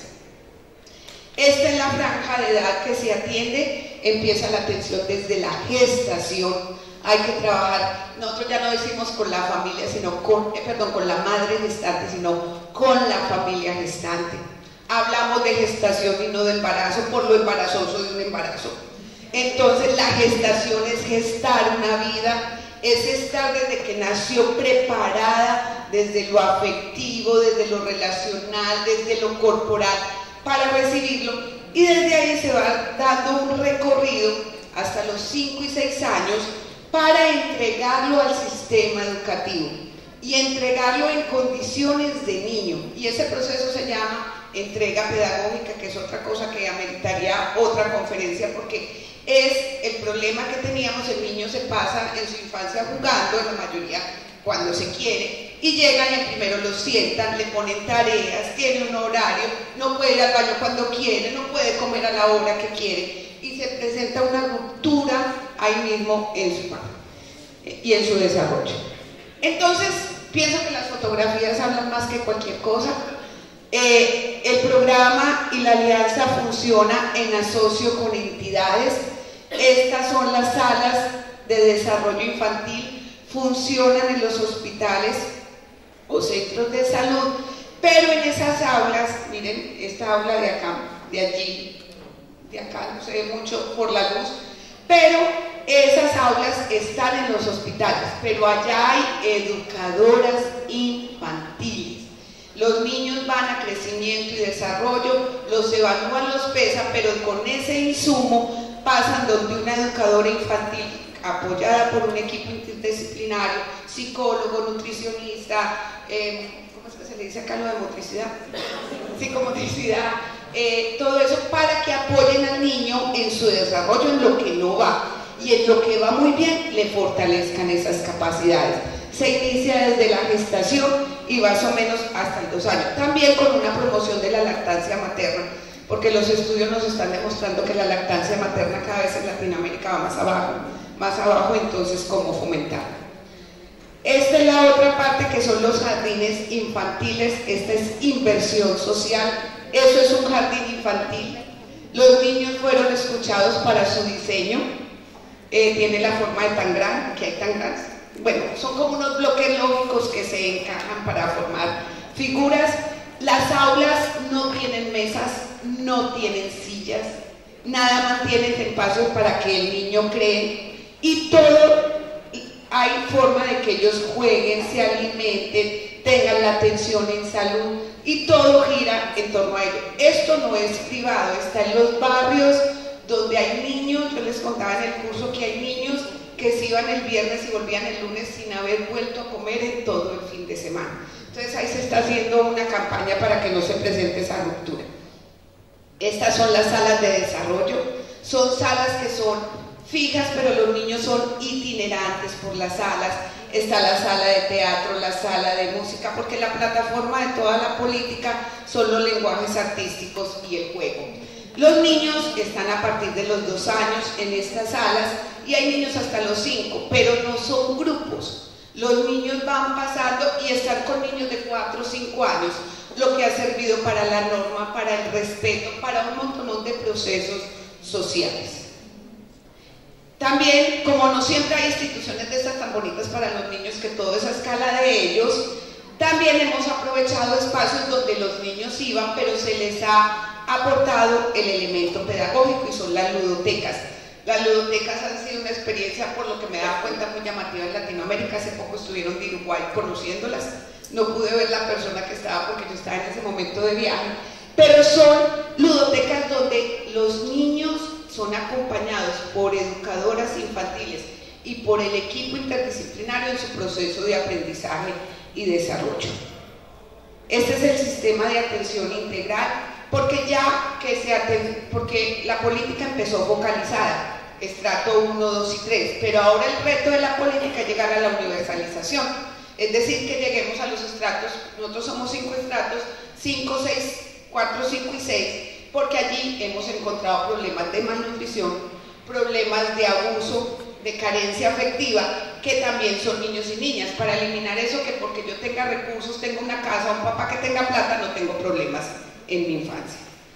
Esta es la franja de edad que se atiende. Empieza la atención desde la gestación. Hay que trabajar, nosotros ya no decimos con la familia, sino con la madre gestante, sino con la familia gestante. Hablamos de gestación y no de embarazo, por lo embarazoso de un embarazo. Entonces, la gestación es gestar una vida, es estar desde que nació preparada, desde lo afectivo, desde lo relacional, desde lo corporal, para recibirlo, y desde ahí se va dando un recorrido hasta los 5 y 6 años para entregarlo al sistema educativo y entregarlo en condiciones de niño, y ese proceso se llama entrega pedagógica, que es otra cosa que ameritaría otra conferencia, porque es el problema que teníamos. El niño se pasa en su infancia jugando, en la mayoría cuando se quiere, y llegan y primero lo sientan, le ponen tareas, tiene un horario, no puede ir al baño cuando quiere, no puede comer a la hora que quiere, y se presenta una ruptura ahí mismo en su infancia y en su desarrollo. Entonces, pienso que las fotografías hablan más que cualquier cosa. El programa y la alianza funciona en asocio con entidades. Estas son las salas de desarrollo infantil, funcionan en los hospitales o centros de salud, pero en esas aulas, miren, esta aula de acá, de allí, de acá no se ve mucho por la luz, pero esas aulas están en los hospitales, pero allá hay educadoras infantiles. Los niños van a crecimiento y desarrollo, los evalúan, los pesan, pero con ese insumo pasan donde una educadora infantil apoyada por un equipo interdisciplinario, psicólogo, nutricionista, ¿cómo es que se se le dice acá lo de motricidad, psicomotricidad, todo eso para que apoyen al niño en su desarrollo, en lo que no va, y en lo que va muy bien le fortalezcan esas capacidades. Se inicia desde la gestación y más o menos hasta los 2 años, también con una promoción de la lactancia materna, porque los estudios nos están demostrando que la lactancia materna cada vez en Latinoamérica va más abajo, entonces cómo fomentarla. Esta es la otra parte, que son los jardines infantiles. Esta es inversión social. Eso es un jardín infantil. Los niños fueron escuchados para su diseño. Tiene la forma de tangrán, aquí hay tangrán. Bueno, son como unos bloques lógicos que se encajan para formar figuras. Las aulas no tienen mesas, no tienen sillas, nada mantienen espacios para que el niño cree, y todo hay forma de que ellos jueguen, se alimenten, tengan la atención en salud, y todo gira en torno a ello. Esto no es privado, está en los barrios donde hay niños. Yo les contaba en el curso que hay niños que se iban el viernes y volvían el lunes sin haber vuelto a comer en todo el fin de semana. Entonces ahí se está haciendo una campaña para que no se presente esa ruptura. Estas son las salas de desarrollo. Son salas que son fijas, pero los niños son itinerantes por las salas. Está la sala de teatro, la sala de música, porque la plataforma de toda la política son los lenguajes artísticos y el juego. Los niños están a partir de los 2 años en estas salas, y hay niños hasta los 5, pero no son grupos. Los niños van pasando y están con niños de 4 o 5 años, lo que ha servido para la norma, para el respeto, para un montón de procesos sociales. También, como no siempre hay instituciones de estas tan bonitas para los niños, que todo es a escala de ellos, también hemos aprovechado espacios donde los niños iban, pero se les ha aportado el elemento pedagógico, y son las ludotecas. Las ludotecas han sido una experiencia, por lo que me he dado cuenta, muy llamativa en Latinoamérica. Hace poco estuvieron de Uruguay conociéndolas. No pude ver la persona que estaba porque yo estaba en ese momento de viaje, pero son ludotecas donde los niños son acompañados por educadoras infantiles y por el equipo interdisciplinario en su proceso de aprendizaje y desarrollo. Este es el sistema de atención integral, porque porque la política empezó focalizada, estrato 1, 2 y 3, pero ahora el reto de la política es llegar a la universalización, es decir, que lleguemos a los estratos. Nosotros somos 5 estratos, 5, 6, 4, 5 y 6, porque allí hemos encontrado problemas de malnutrición, problemas de abuso, de carencia afectiva, que también son niños y niñas. Para eliminar eso, que porque yo tenga recursos, tengo una casa, un papá que tenga plata, no tengo problemas en mi infancia.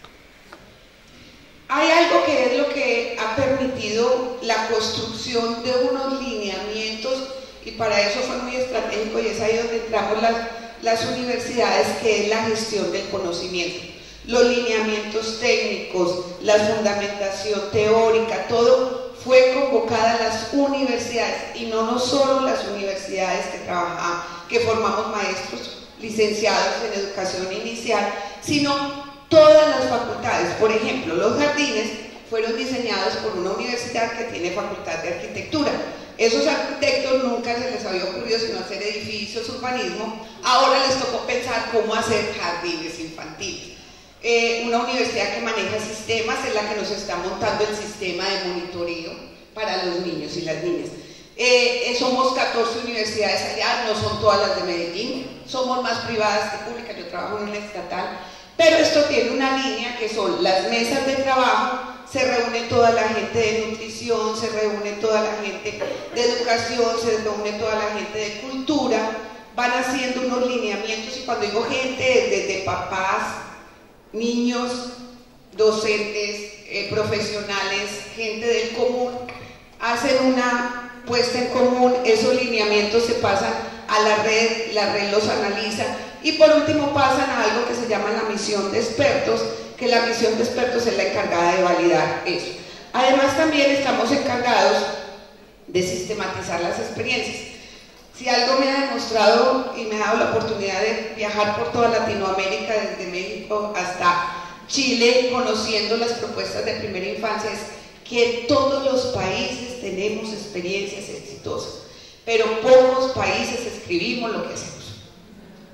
Hay algo que es lo que ha permitido la construcción de unos lineamientos, y para eso fue muy estratégico, y es ahí donde entramos las universidades, que es la gestión del conocimiento. Los lineamientos técnicos, la fundamentación teórica, todo fue convocada a las universidades, y no solo las universidades que formamos maestros licenciados en educación inicial, sino todas las facultades. Por ejemplo, los jardines fueron diseñados por una universidad que tiene facultad de arquitectura. Esos arquitectos nunca se les había ocurrido sino hacer edificios, urbanismo. Ahora les tocó pensar cómo hacer jardines infantiles. Una universidad que maneja sistemas es la que nos está montando el sistema de monitoreo para los niños y las niñas. Somos 14 universidades allá, no son todas las de Medellín, somos más privadas que públicas. Yo trabajo en una estatal, pero esto tiene una línea que son las mesas de trabajo. Se reúne toda la gente de nutrición, se reúne toda la gente de educación, se reúne toda la gente de cultura, van haciendo unos lineamientos, y cuando digo gente, es desde papás, niños, docentes, profesionales, gente del común, hacen una puesta en común. Esos lineamientos se pasan a la red los analiza, y por último pasan a algo que se llama la misión de expertos, que la misión de expertos es la encargada de validar eso. Además, también estamos encargados de sistematizar las experiencias. Si algo me ha demostrado y me ha dado la oportunidad de viajar por toda Latinoamérica, desde México hasta Chile, conociendo las propuestas de primera infancia, es que en todos los países tenemos experiencias exitosas, pero pocos países escribimos lo que hacemos.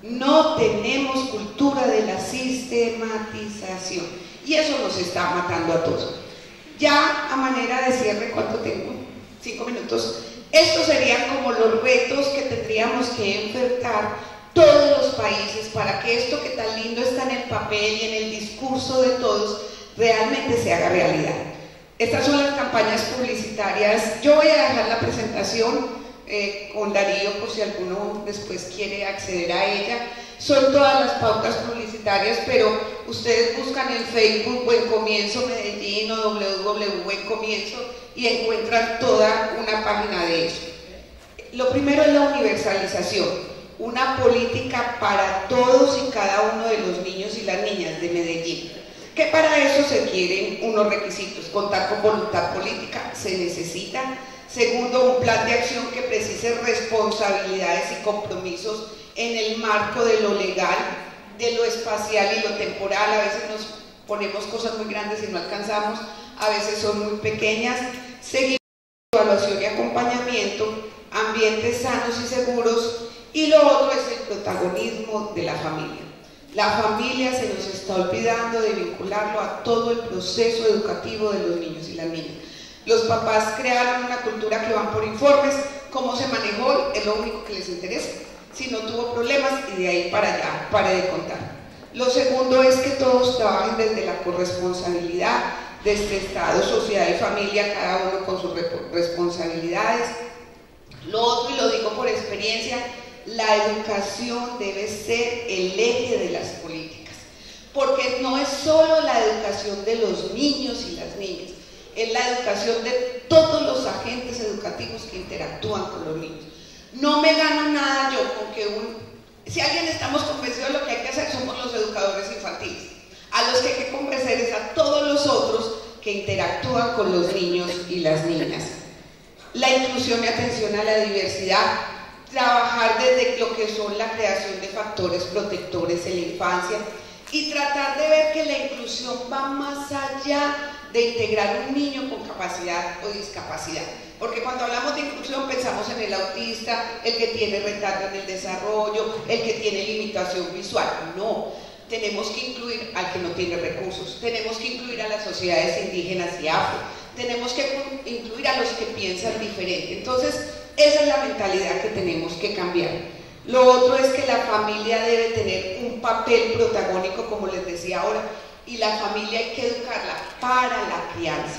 No tenemos cultura de la sistematización y eso nos está matando a todos. Ya a manera de cierre, ¿cuánto tengo? 5 minutos. Estos serían como los retos que tendríamos que enfrentar todos los países para que esto que tan lindo está en el papel y en el discurso de todos realmente se haga realidad. Estas son las campañas publicitarias. Yo voy a dejar la presentación con Darío por si alguno después quiere acceder a ella. Son todas las pautas publicitarias, pero ustedes buscan en Facebook Buen Comienzo Medellín o www Buen Comienzo y encuentran toda una página de eso. Lo primero es la universalización, una política para todos y cada uno de los niños y las niñas de Medellín. Que para eso se quieren unos requisitos: contar con voluntad política, se necesita. Segundo, un plan de acción que precise responsabilidades y compromisos en el marco de lo legal, de lo espacial y lo temporal. A veces nos ponemos cosas muy grandes y no alcanzamos, a veces son muy pequeñas. Seguir evaluación y acompañamiento, ambientes sanos y seguros, y lo otro es el protagonismo de la familia. La familia se nos está olvidando de vincularlo a todo el proceso educativo de los niños y las niñas. Los papás crearon una cultura que van por informes, cómo se manejó, es lo único que les interesa. Si no tuvo problemas, y de ahí para allá, pare de contar. Lo segundo es que todos trabajen desde la corresponsabilidad, desde Estado, sociedad y familia, cada uno con sus responsabilidades. Lo otro, y lo digo por experiencia, la educación debe ser el eje de las políticas, porque no es solo la educación de los niños y las niñas, es la educación de todos los agentes educativos que interactúan con los niños. No me gano nada yo con que si alguien estamos convencidos de lo que hay que hacer, somos los educadores infantiles. A los que hay que convencer es a todos los otros que interactúan con los niños y las niñas. La inclusión y atención a la diversidad, trabajar desde lo que son la creación de factores protectores en la infancia y tratar de ver que la inclusión va más allá de integrar un niño con capacidad o discapacidad. Porque cuando hablamos de inclusión pensamos en el autista, el que tiene retardo en el desarrollo, el que tiene limitación visual. No, tenemos que incluir al que no tiene recursos, tenemos que incluir a las sociedades indígenas y afro, tenemos que incluir a los que piensan diferente. Entonces, esa es la mentalidad que tenemos que cambiar. Lo otro es que la familia debe tener un papel protagónico, como les decía ahora, y la familia hay que educarla para la crianza.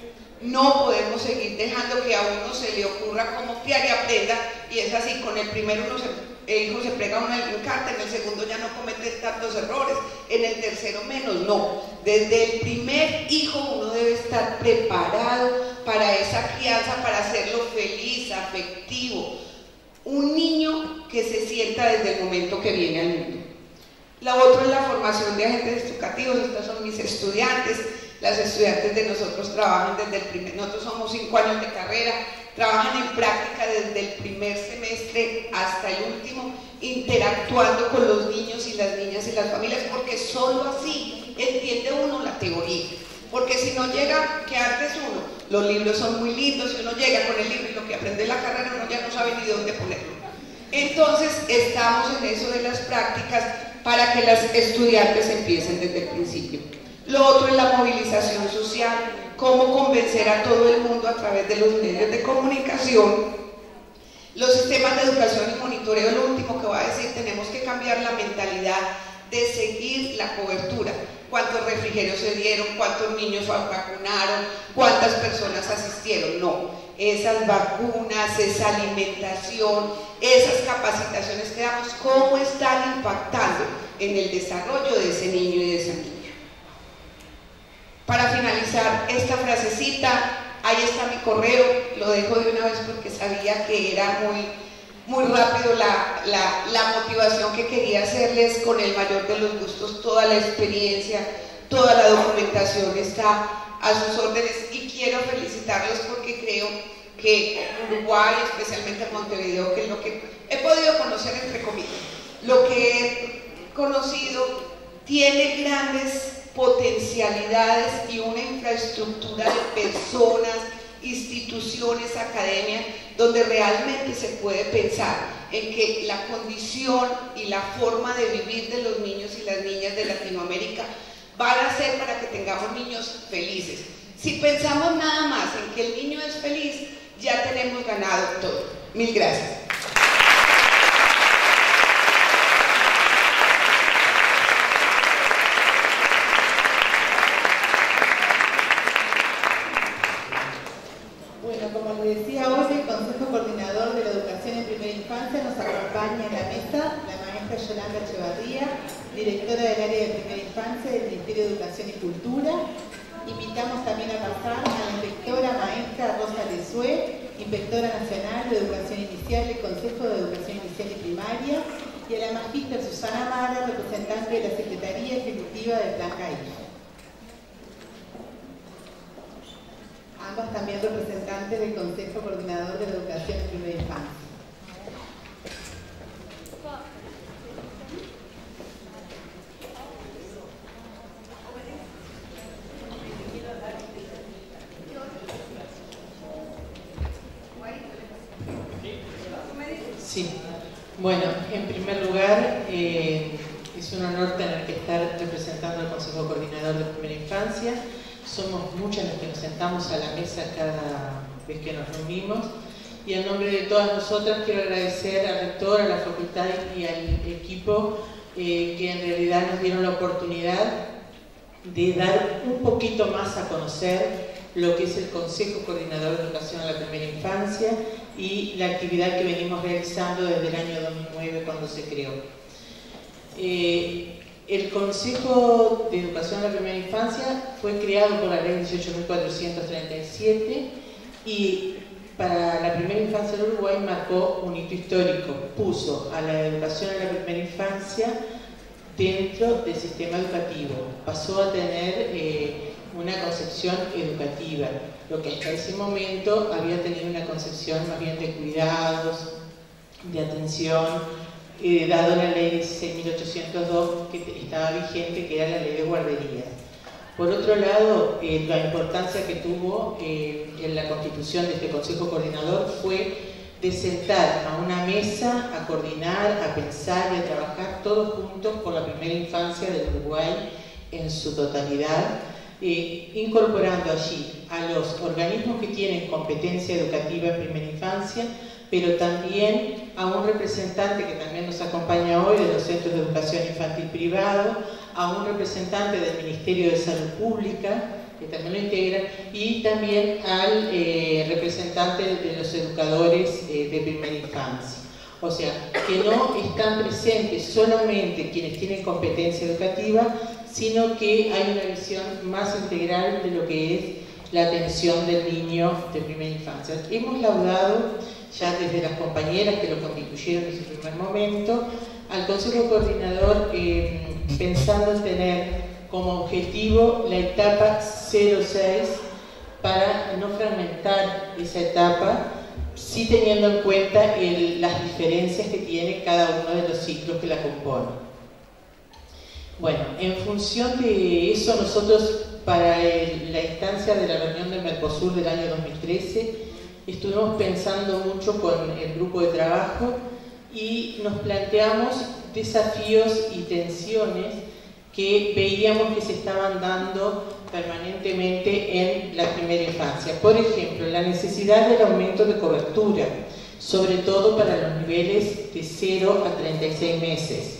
No podemos seguir dejando que a uno se le ocurra cómo criar y aprenda, y es así, con el primero el hijo se pega uno el encarte, en el segundo ya no comete tantos errores, en el tercero menos. No, desde el primer hijo uno debe estar preparado para esa crianza, para hacerlo feliz, afectivo, un niño que se sienta desde el momento que viene al mundo. La otra es la formación de agentes educativos. Estos son mis estudiantes. Las estudiantes de nosotros trabajan desde el primer, nosotros somos 5 años de carrera, trabajan en práctica desde el primer semestre hasta el último, interactuando con los niños y las niñas y las familias, porque solo así entiende uno la teoría. Porque si no llega, que antes uno, los libros son muy lindos, si uno llega con el libro y lo que aprende en la carrera, uno ya no sabe ni dónde ponerlo. Entonces estamos en eso de las prácticas para que las estudiantes empiecen desde el principio. Lo otro es la movilización social, cómo convencer a todo el mundo a través de los medios de comunicación. Los sistemas de educación y monitoreo, lo último que voy a decir, tenemos que cambiar la mentalidad de seguir la cobertura. ¿Cuántos refrigerios se dieron? ¿Cuántos niños vacunaron? ¿Cuántas personas asistieron? No, esas vacunas, esa alimentación, esas capacitaciones que damos, ¿cómo están impactando en el desarrollo de ese niño y de esa niña? Para finalizar esta frasecita, ahí está mi correo, lo dejo de una vez porque sabía que era muy rápido la motivación que quería hacerles, con el mayor de los gustos. Toda la experiencia, toda la documentación está a sus órdenes y quiero felicitarlos porque creo que Uruguay, especialmente Montevideo, que es lo que he podido conocer entre comillas, lo que he conocido, tiene grandes potencialidades y una infraestructura de personas, instituciones, academias, donde realmente se puede pensar en que la condición y la forma de vivir de los niños y las niñas de Latinoamérica van a ser para que tengamos niños felices. Si pensamos nada más en que el niño es feliz, ya tenemos ganado todo. Mil gracias. Bueno, como les decía hoy, el Consejo Coordinador de la Educación en Primera Infancia nos acompaña en la mesa la maestra Yolanda Echevarría, directora del área de Primera Infancia del Ministerio de Educación y Cultura. Invitamos también a pasar a la inspectora maestra Rosa Lesué, inspectora nacional de Educación Inicial del Consejo de Educación Inicial y Primaria, y a la magíster Susana Mara, representante de la Secretaría Ejecutiva del Plan CAIF. Ambas también representantes del Consejo Coordinador de la Educación en Primera Infancia. Sí, bueno, en primer lugar, es un honor tener que estar representando al Consejo Coordinador de Primera Infancia. Somos muchas las que nos sentamos a la mesa cada vez que nos reunimos, y en nombre de todas nosotras quiero agradecer al rector, a la facultad y al equipo que en realidad nos dieron la oportunidad de dar un poquito más a conocer lo que es el Consejo Coordinador de Educación a la Primera Infancia y la actividad que venimos realizando desde el año 2009 cuando se creó. El Consejo de Educación a la Primera Infancia fue creado por la Ley 18.437 y para la primera infancia del Uruguay marcó un hito histórico. Puso a la educación a la primera infancia dentro del sistema educativo. Pasó a tener una concepción educativa, lo que hasta ese momento había tenido una concepción más bien de cuidados, de atención, dado en la ley 16.802 que estaba vigente, que era la ley de guarderías. Por otro lado, la importancia que tuvo en la constitución de este Consejo Coordinador fue de sentar a una mesa, a coordinar, a pensar y a trabajar todos juntos por la primera infancia del Uruguay en su totalidad, incorporando allí a los organismos que tienen competencia educativa en primera infancia, pero también a un representante que también nos acompaña hoy de los centros de educación infantil privado, a un representante del Ministerio de Salud Pública, que también lo integra, y también al representante de los educadores de primera infancia. O sea, que no están presentes solamente quienes tienen competencia educativa, sino que hay una visión más integral de lo que es la atención del niño de primera infancia. Hemos laudado ya desde las compañeras que lo constituyeron en su primer momento al Consejo Coordinador, pensando en tener como objetivo la etapa 06 para no fragmentar esa etapa, sí teniendo en cuenta las diferencias que tiene cada uno de los ciclos que la componen. Bueno, en función de eso, nosotros para la instancia de la reunión del Mercosur del año 2013 estuvimos pensando mucho con el grupo de trabajo y nos planteamos desafíos y tensiones que veíamos que se estaban dando permanentemente en la primera infancia. Por ejemplo, la necesidad del aumento de cobertura, sobre todo para los niveles de 0 a 36 meses.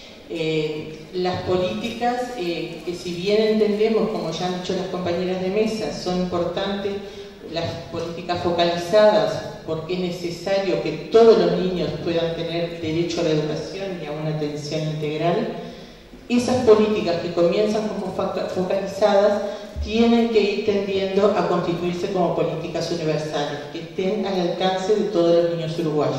Las políticas que, si bien entendemos, como ya han dicho las compañeras de mesa, son importantes, las políticas focalizadas, porque es necesario que todos los niños puedan tener derecho a la educación y a una atención integral. Esas políticas que comienzan como focalizadas tienen que ir tendiendo a constituirse como políticas universales, que estén al alcance de todos los niños uruguayos.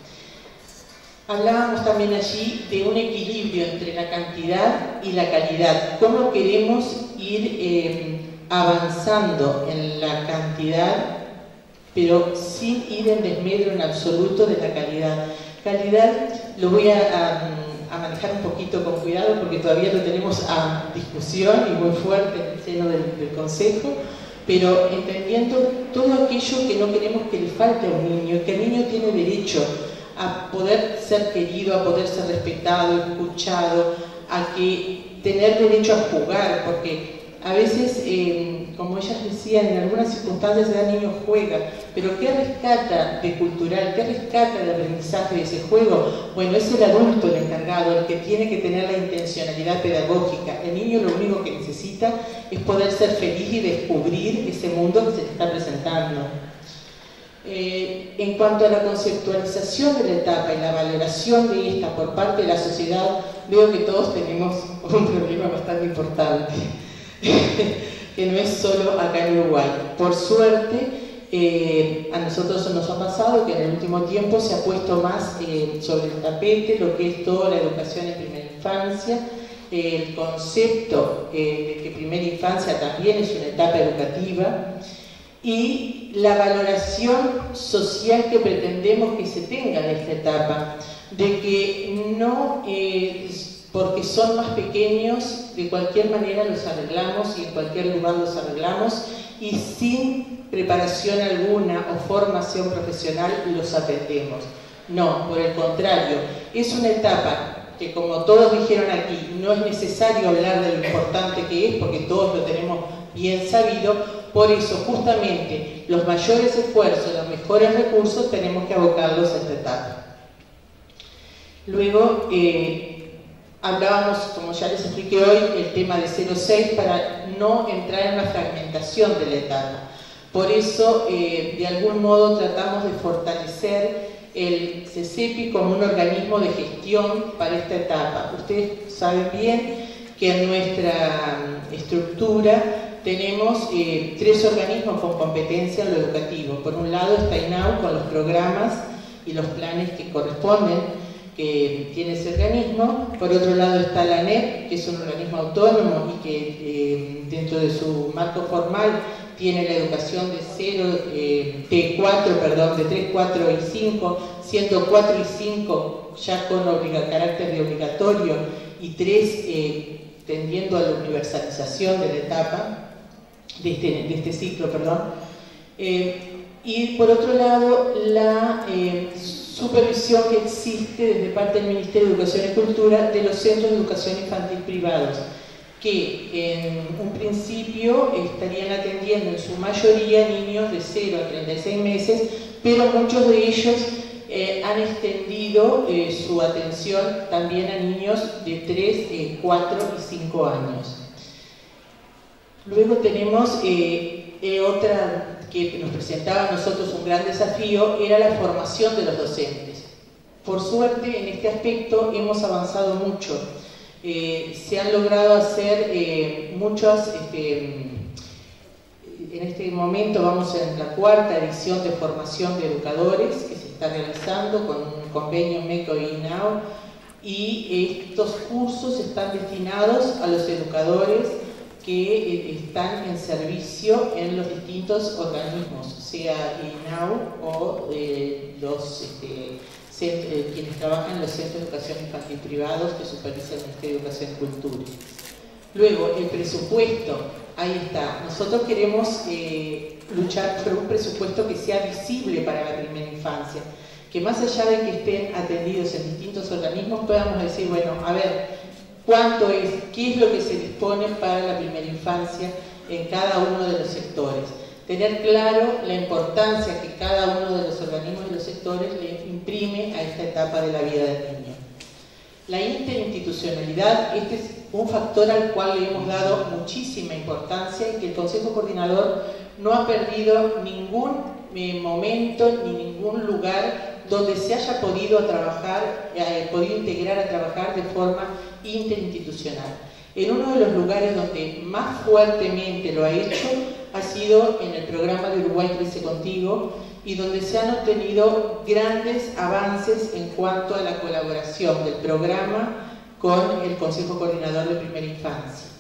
Hablábamos también allí de un equilibrio entre la cantidad y la calidad. ¿Cómo queremos ir avanzando en la cantidad, pero sin ir en desmedro en absoluto de la calidad? Calidad lo voy a manejar un poquito con cuidado porque todavía lo tenemos a discusión y muy fuerte en el seno del Consejo, pero entendiendo todo aquello que no queremos que le falte a un niño, que el niño tiene derecho a poder ser querido, a poder ser respetado, escuchado, a que tener derecho a jugar, porque a veces, como ellas decían, en algunas circunstancias el niño juega, pero ¿qué rescata de cultural? ¿Qué rescata del aprendizaje de ese juego? Bueno, es el adulto el encargado, el que tiene que tener la intencionalidad pedagógica. El niño lo único que necesita es poder ser feliz y descubrir ese mundo que se le está presentando. En cuanto a la conceptualización de la etapa y la valoración de esta por parte de la sociedad, veo que todos tenemos un problema bastante importante, que no es solo acá en Uruguay. Por suerte, a nosotros nos ha pasado que en el último tiempo se ha puesto más sobre el tapete lo que es toda la educación en primera infancia, el concepto de que primera infancia también es una etapa educativa, y la valoración social que pretendemos que se tenga de esta etapa, de que no, porque son más pequeños, de cualquier manera los arreglamos y en cualquier lugar los arreglamos, y sin preparación alguna o formación profesional los atendemos. No, por el contrario, es una etapa que, como todos dijeron aquí, no es necesario hablar de lo importante que es, porque todos lo tenemos bien sabido. Por eso, justamente, los mayores esfuerzos, los mejores recursos, tenemos que abocarlos a esta etapa. Luego, hablábamos, como ya les expliqué hoy, el tema de 0-6 para no entrar en la fragmentación de la etapa. Por eso, de algún modo, tratamos de fortalecer el CECEPI como un organismo de gestión para esta etapa. Ustedes saben bien que en nuestra estructura tenemos 3 organismos con competencia en lo educativo. Por un lado está INAU con los programas y los planes que corresponden, que tiene ese organismo. Por otro lado está la ANEP, que es un organismo autónomo y que dentro de su marco formal tiene la educación de 3, 4 y 5, siendo 4 y 5 ya con carácter de obligatorio y 3 tendiendo a la universalización de la etapa, de este ciclo, perdón. Y por otro lado, la supervisión que existe desde parte del Ministerio de Educación y Cultura de los centros de educación infantil privados, que en un principio estarían atendiendo en su mayoría niños de 0 a 36 meses, pero muchos de ellos han extendido su atención también a niños de 3, 4 y 5 años. Luego tenemos otra que nos presentaba a nosotros un gran desafío, era la formación de los docentes. Por suerte, en este aspecto hemos avanzado mucho. Se han logrado hacer muchas, en este momento vamos en la 4ª edición de formación de educadores que se está realizando con un convenio MECO y INAU, y estos cursos están destinados a los educadores que están en servicio en los distintos organismos, sea INAU o quienes trabajan en los centros de educación infantil privados que supervisa el Ministerio de Educación y Cultura. Luego, el presupuesto, ahí está. Nosotros queremos luchar por un presupuesto que sea visible para la primera infancia, que más allá de que estén atendidos en distintos organismos, podamos decir, bueno, a ver, ¿cuánto es? ¿Qué es lo que se dispone para la primera infancia en cada uno de los sectores? Tener claro la importancia que cada uno de los organismos y los sectores le imprime a esta etapa de la vida del niño. La interinstitucionalidad, este es un factor al cual le hemos dado muchísima importancia y que el Consejo Coordinador no ha perdido ningún momento ni ningún lugar donde se haya podido integrar a trabajar de forma interinstitucional. En uno de los lugares donde más fuertemente lo ha hecho ha sido en el programa de Uruguay Crece Contigo, y donde se han obtenido grandes avances en cuanto a la colaboración del programa con el Consejo Coordinador de Primera Infancia.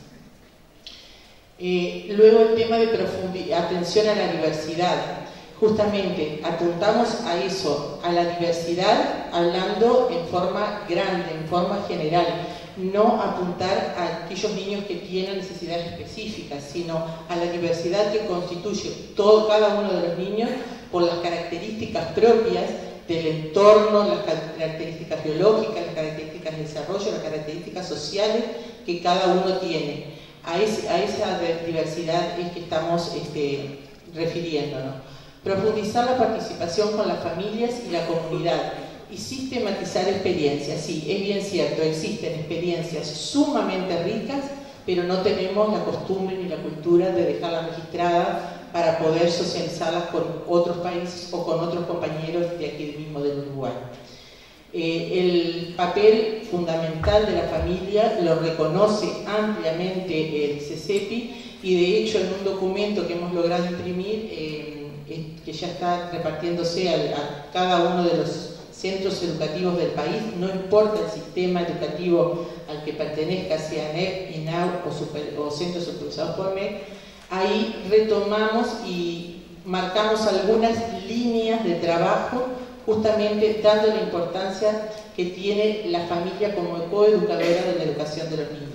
Luego el tema de atención a la diversidad. Justamente apuntamos a eso, a la diversidad, hablando en forma grande, en forma general, no apuntar a aquellos niños que tienen necesidades específicas, sino a la diversidad que constituye cada uno de los niños por las características propias del entorno, las características biológicas, las características de desarrollo, las características sociales que cada uno tiene. A esa diversidad es que estamos refiriéndonos. Profundizar la participación con las familias y la comunidad y sistematizar experiencias. Sí, es bien cierto, existen experiencias sumamente ricas, pero no tenemos la costumbre ni la cultura de dejarlas registradas para poder socializarlas con otros países o con otros compañeros de aquí mismo del Uruguay. El papel fundamental de la familia lo reconoce ampliamente el CESEPI y de hecho en un documento que hemos logrado imprimir, que ya está repartiéndose a cada uno de los centros educativos del país, no importa el sistema educativo al que pertenezca, sea NEC, INAU o centros supervisados por MEC, ahí retomamos y marcamos algunas líneas de trabajo, justamente dando la importancia que tiene la familia como coeducadora de la educación de los niños.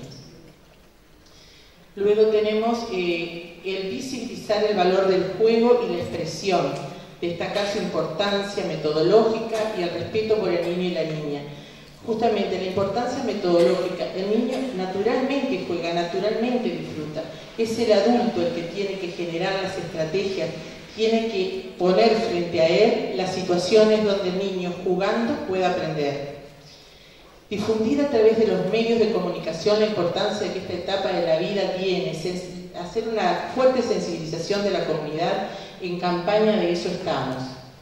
Luego tenemos el visibilizar el valor del juego y la expresión, destacar su importancia metodológica y el respeto por el niño y la niña. Justamente la importancia metodológica, el niño naturalmente juega, naturalmente disfruta, es el adulto el que tiene que generar las estrategias, tiene que poner frente a él las situaciones donde el niño jugando pueda aprender. Difundir a través de los medios de comunicación la importancia que esta etapa de la vida tiene, hacer una fuerte sensibilización de la comunidad, en campaña de eso estamos.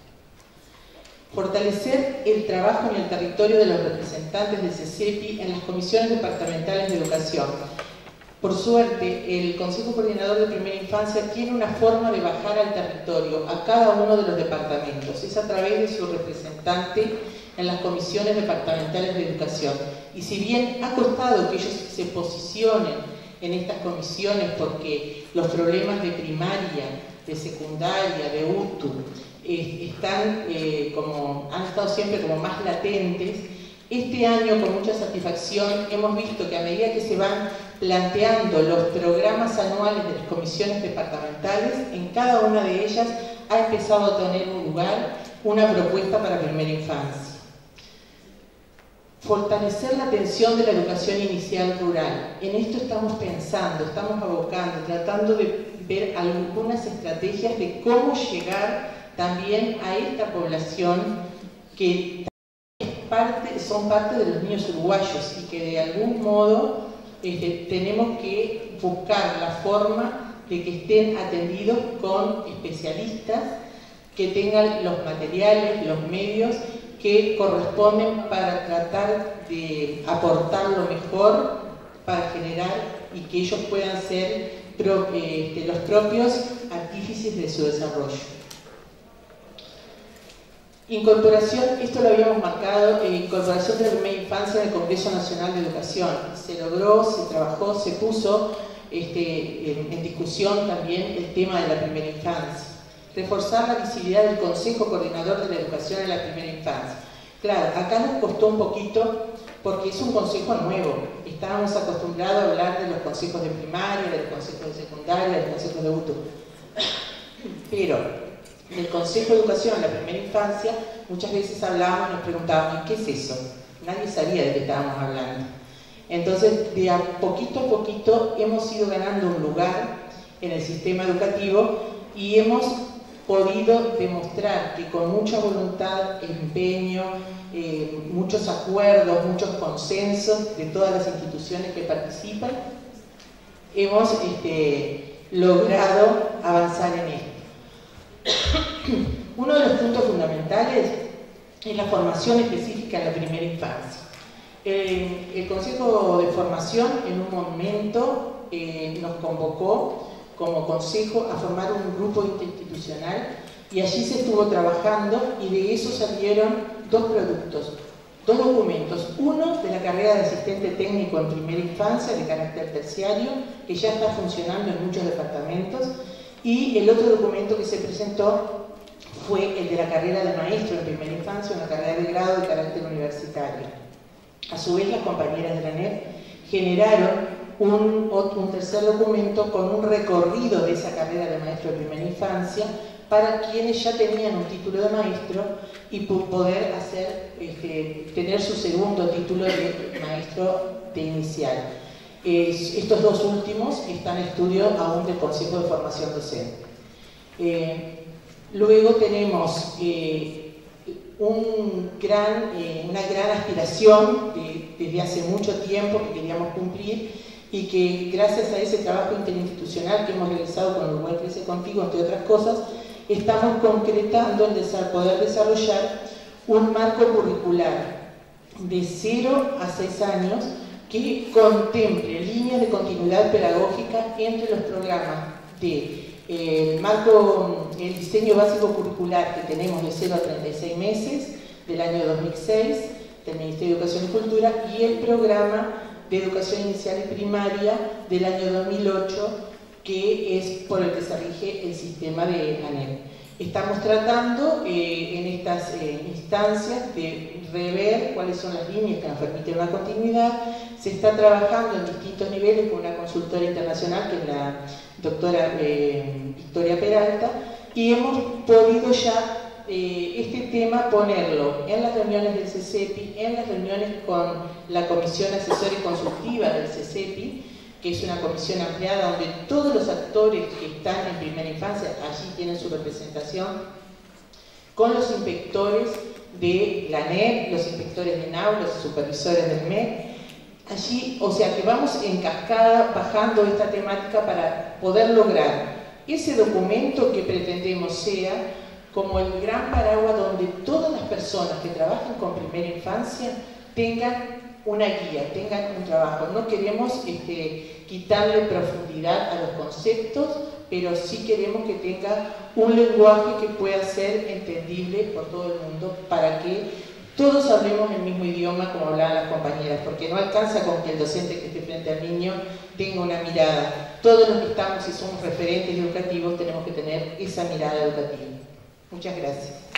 Fortalecer el trabajo en el territorio de los representantes del CESEPI en las comisiones departamentales de educación. Por suerte, el Consejo Coordinador de Primera Infancia tiene una forma de bajar al territorio, a cada uno de los departamentos. Es a través de su representante en las comisiones departamentales de educación. Y si bien ha costado que ellos se posicionen en estas comisiones porque los problemas de primaria, de secundaria, de UTU, han estado siempre como más latentes, este año con mucha satisfacción hemos visto que a medida que se van planteando los programas anuales de las comisiones departamentales, en cada una de ellas ha empezado a tener un lugar una propuesta para primera infancia. Fortalecer la atención de la educación inicial rural. En esto estamos pensando, estamos abocando, tratando de ver algunas estrategias de cómo llegar también a esta población que son parte de los niños uruguayos y que de algún modo tenemos que buscar la forma de que estén atendidos con especialistas que tengan los materiales, los medios que corresponden para tratar de aportar lo mejor para generar y que ellos puedan ser los propios artífices de su desarrollo. Incorporación, esto lo habíamos marcado, incorporación de la primera infancia en el Congreso Nacional de Educación. Se logró, se trabajó, se puso en discusión también el tema de la primera infancia. Reforzar la visibilidad del Consejo Coordinador de la Educación en la primera infancia. Claro, acá nos costó un poquito porque es un consejo nuevo. Estábamos acostumbrados a hablar de los consejos de primaria, de los consejos de secundaria, de los consejos de UTU. Pero del Consejo de Educación en la primera infancia muchas veces hablábamos y nos preguntábamos ¿qué es eso? Nadie sabía de qué estábamos hablando. Entonces, de a poquito hemos ido ganando un lugar en el sistema educativo y hemos podido demostrar que con mucha voluntad, empeño, muchos acuerdos, muchos consensos de todas las instituciones que participan, hemos logrado avanzar en esto. Uno de los puntos fundamentales es la formación específica en la primera infancia. El Consejo de Formación en un momento nos convocó como consejo a formar un grupo interinstitucional y allí se estuvo trabajando y de eso salieron dos documentos. Uno de la carrera de asistente técnico en primera infancia de carácter terciario, que ya está funcionando en muchos departamentos, y el otro documento que se presentó fue el de la carrera de maestro en primera infancia, una carrera de grado de carácter universitario. A su vez, las compañeras de la NEP generaron un tercer documento con un recorrido de esa carrera de maestro de primera infancia para quienes ya tenían un título de maestro y poder tener su segundo título de maestro de inicial. Estos dos últimos están en estudio aún del Consejo de Formación Docente. Luego tenemos una gran aspiración desde hace mucho tiempo que queríamos cumplir y que gracias a ese trabajo interinstitucional que hemos realizado con Uruguay Crece Contigo, entre otras cosas, estamos concretando el poder desarrollar un marco curricular de 0 a 6 años que contemple líneas de continuidad pedagógica entre los programas el diseño básico curricular que tenemos de 0 a 36 meses del año 2006 del Ministerio de Educación y Cultura y el programa de educación inicial y primaria del año 2008 que es por el que se rige el sistema de ANEP. Estamos tratando en estas instancias de rever cuáles son las líneas que nos permiten una continuidad. Se está trabajando en distintos niveles con una consultora internacional que es la doctora Victoria Peralta y hemos podido ya este tema ponerlo en las reuniones del CCEPI, en las reuniones con la Comisión Asesora y Consultiva del CCEPI, que es una comisión ampliada donde todos los actores que están en primera infancia allí tienen su representación, con los inspectores de la ANEP, los inspectores de NAU, los supervisores del MEC, allí, o sea que vamos en cascada bajando esta temática para poder lograr ese documento que pretendemos sea como el gran paraguas donde todas las personas que trabajan con primera infancia tengan una guía, tengan un trabajo. No queremos quitarle profundidad a los conceptos, pero sí queremos que tenga un lenguaje que pueda ser entendible por todo el mundo para que todos hablemos el mismo idioma como hablaban las compañeras, porque no alcanza con que el docente que esté frente al niño tenga una mirada. Todos los que estamos y somos referentes educativos tenemos que tener esa mirada educativa. Muchas gracias.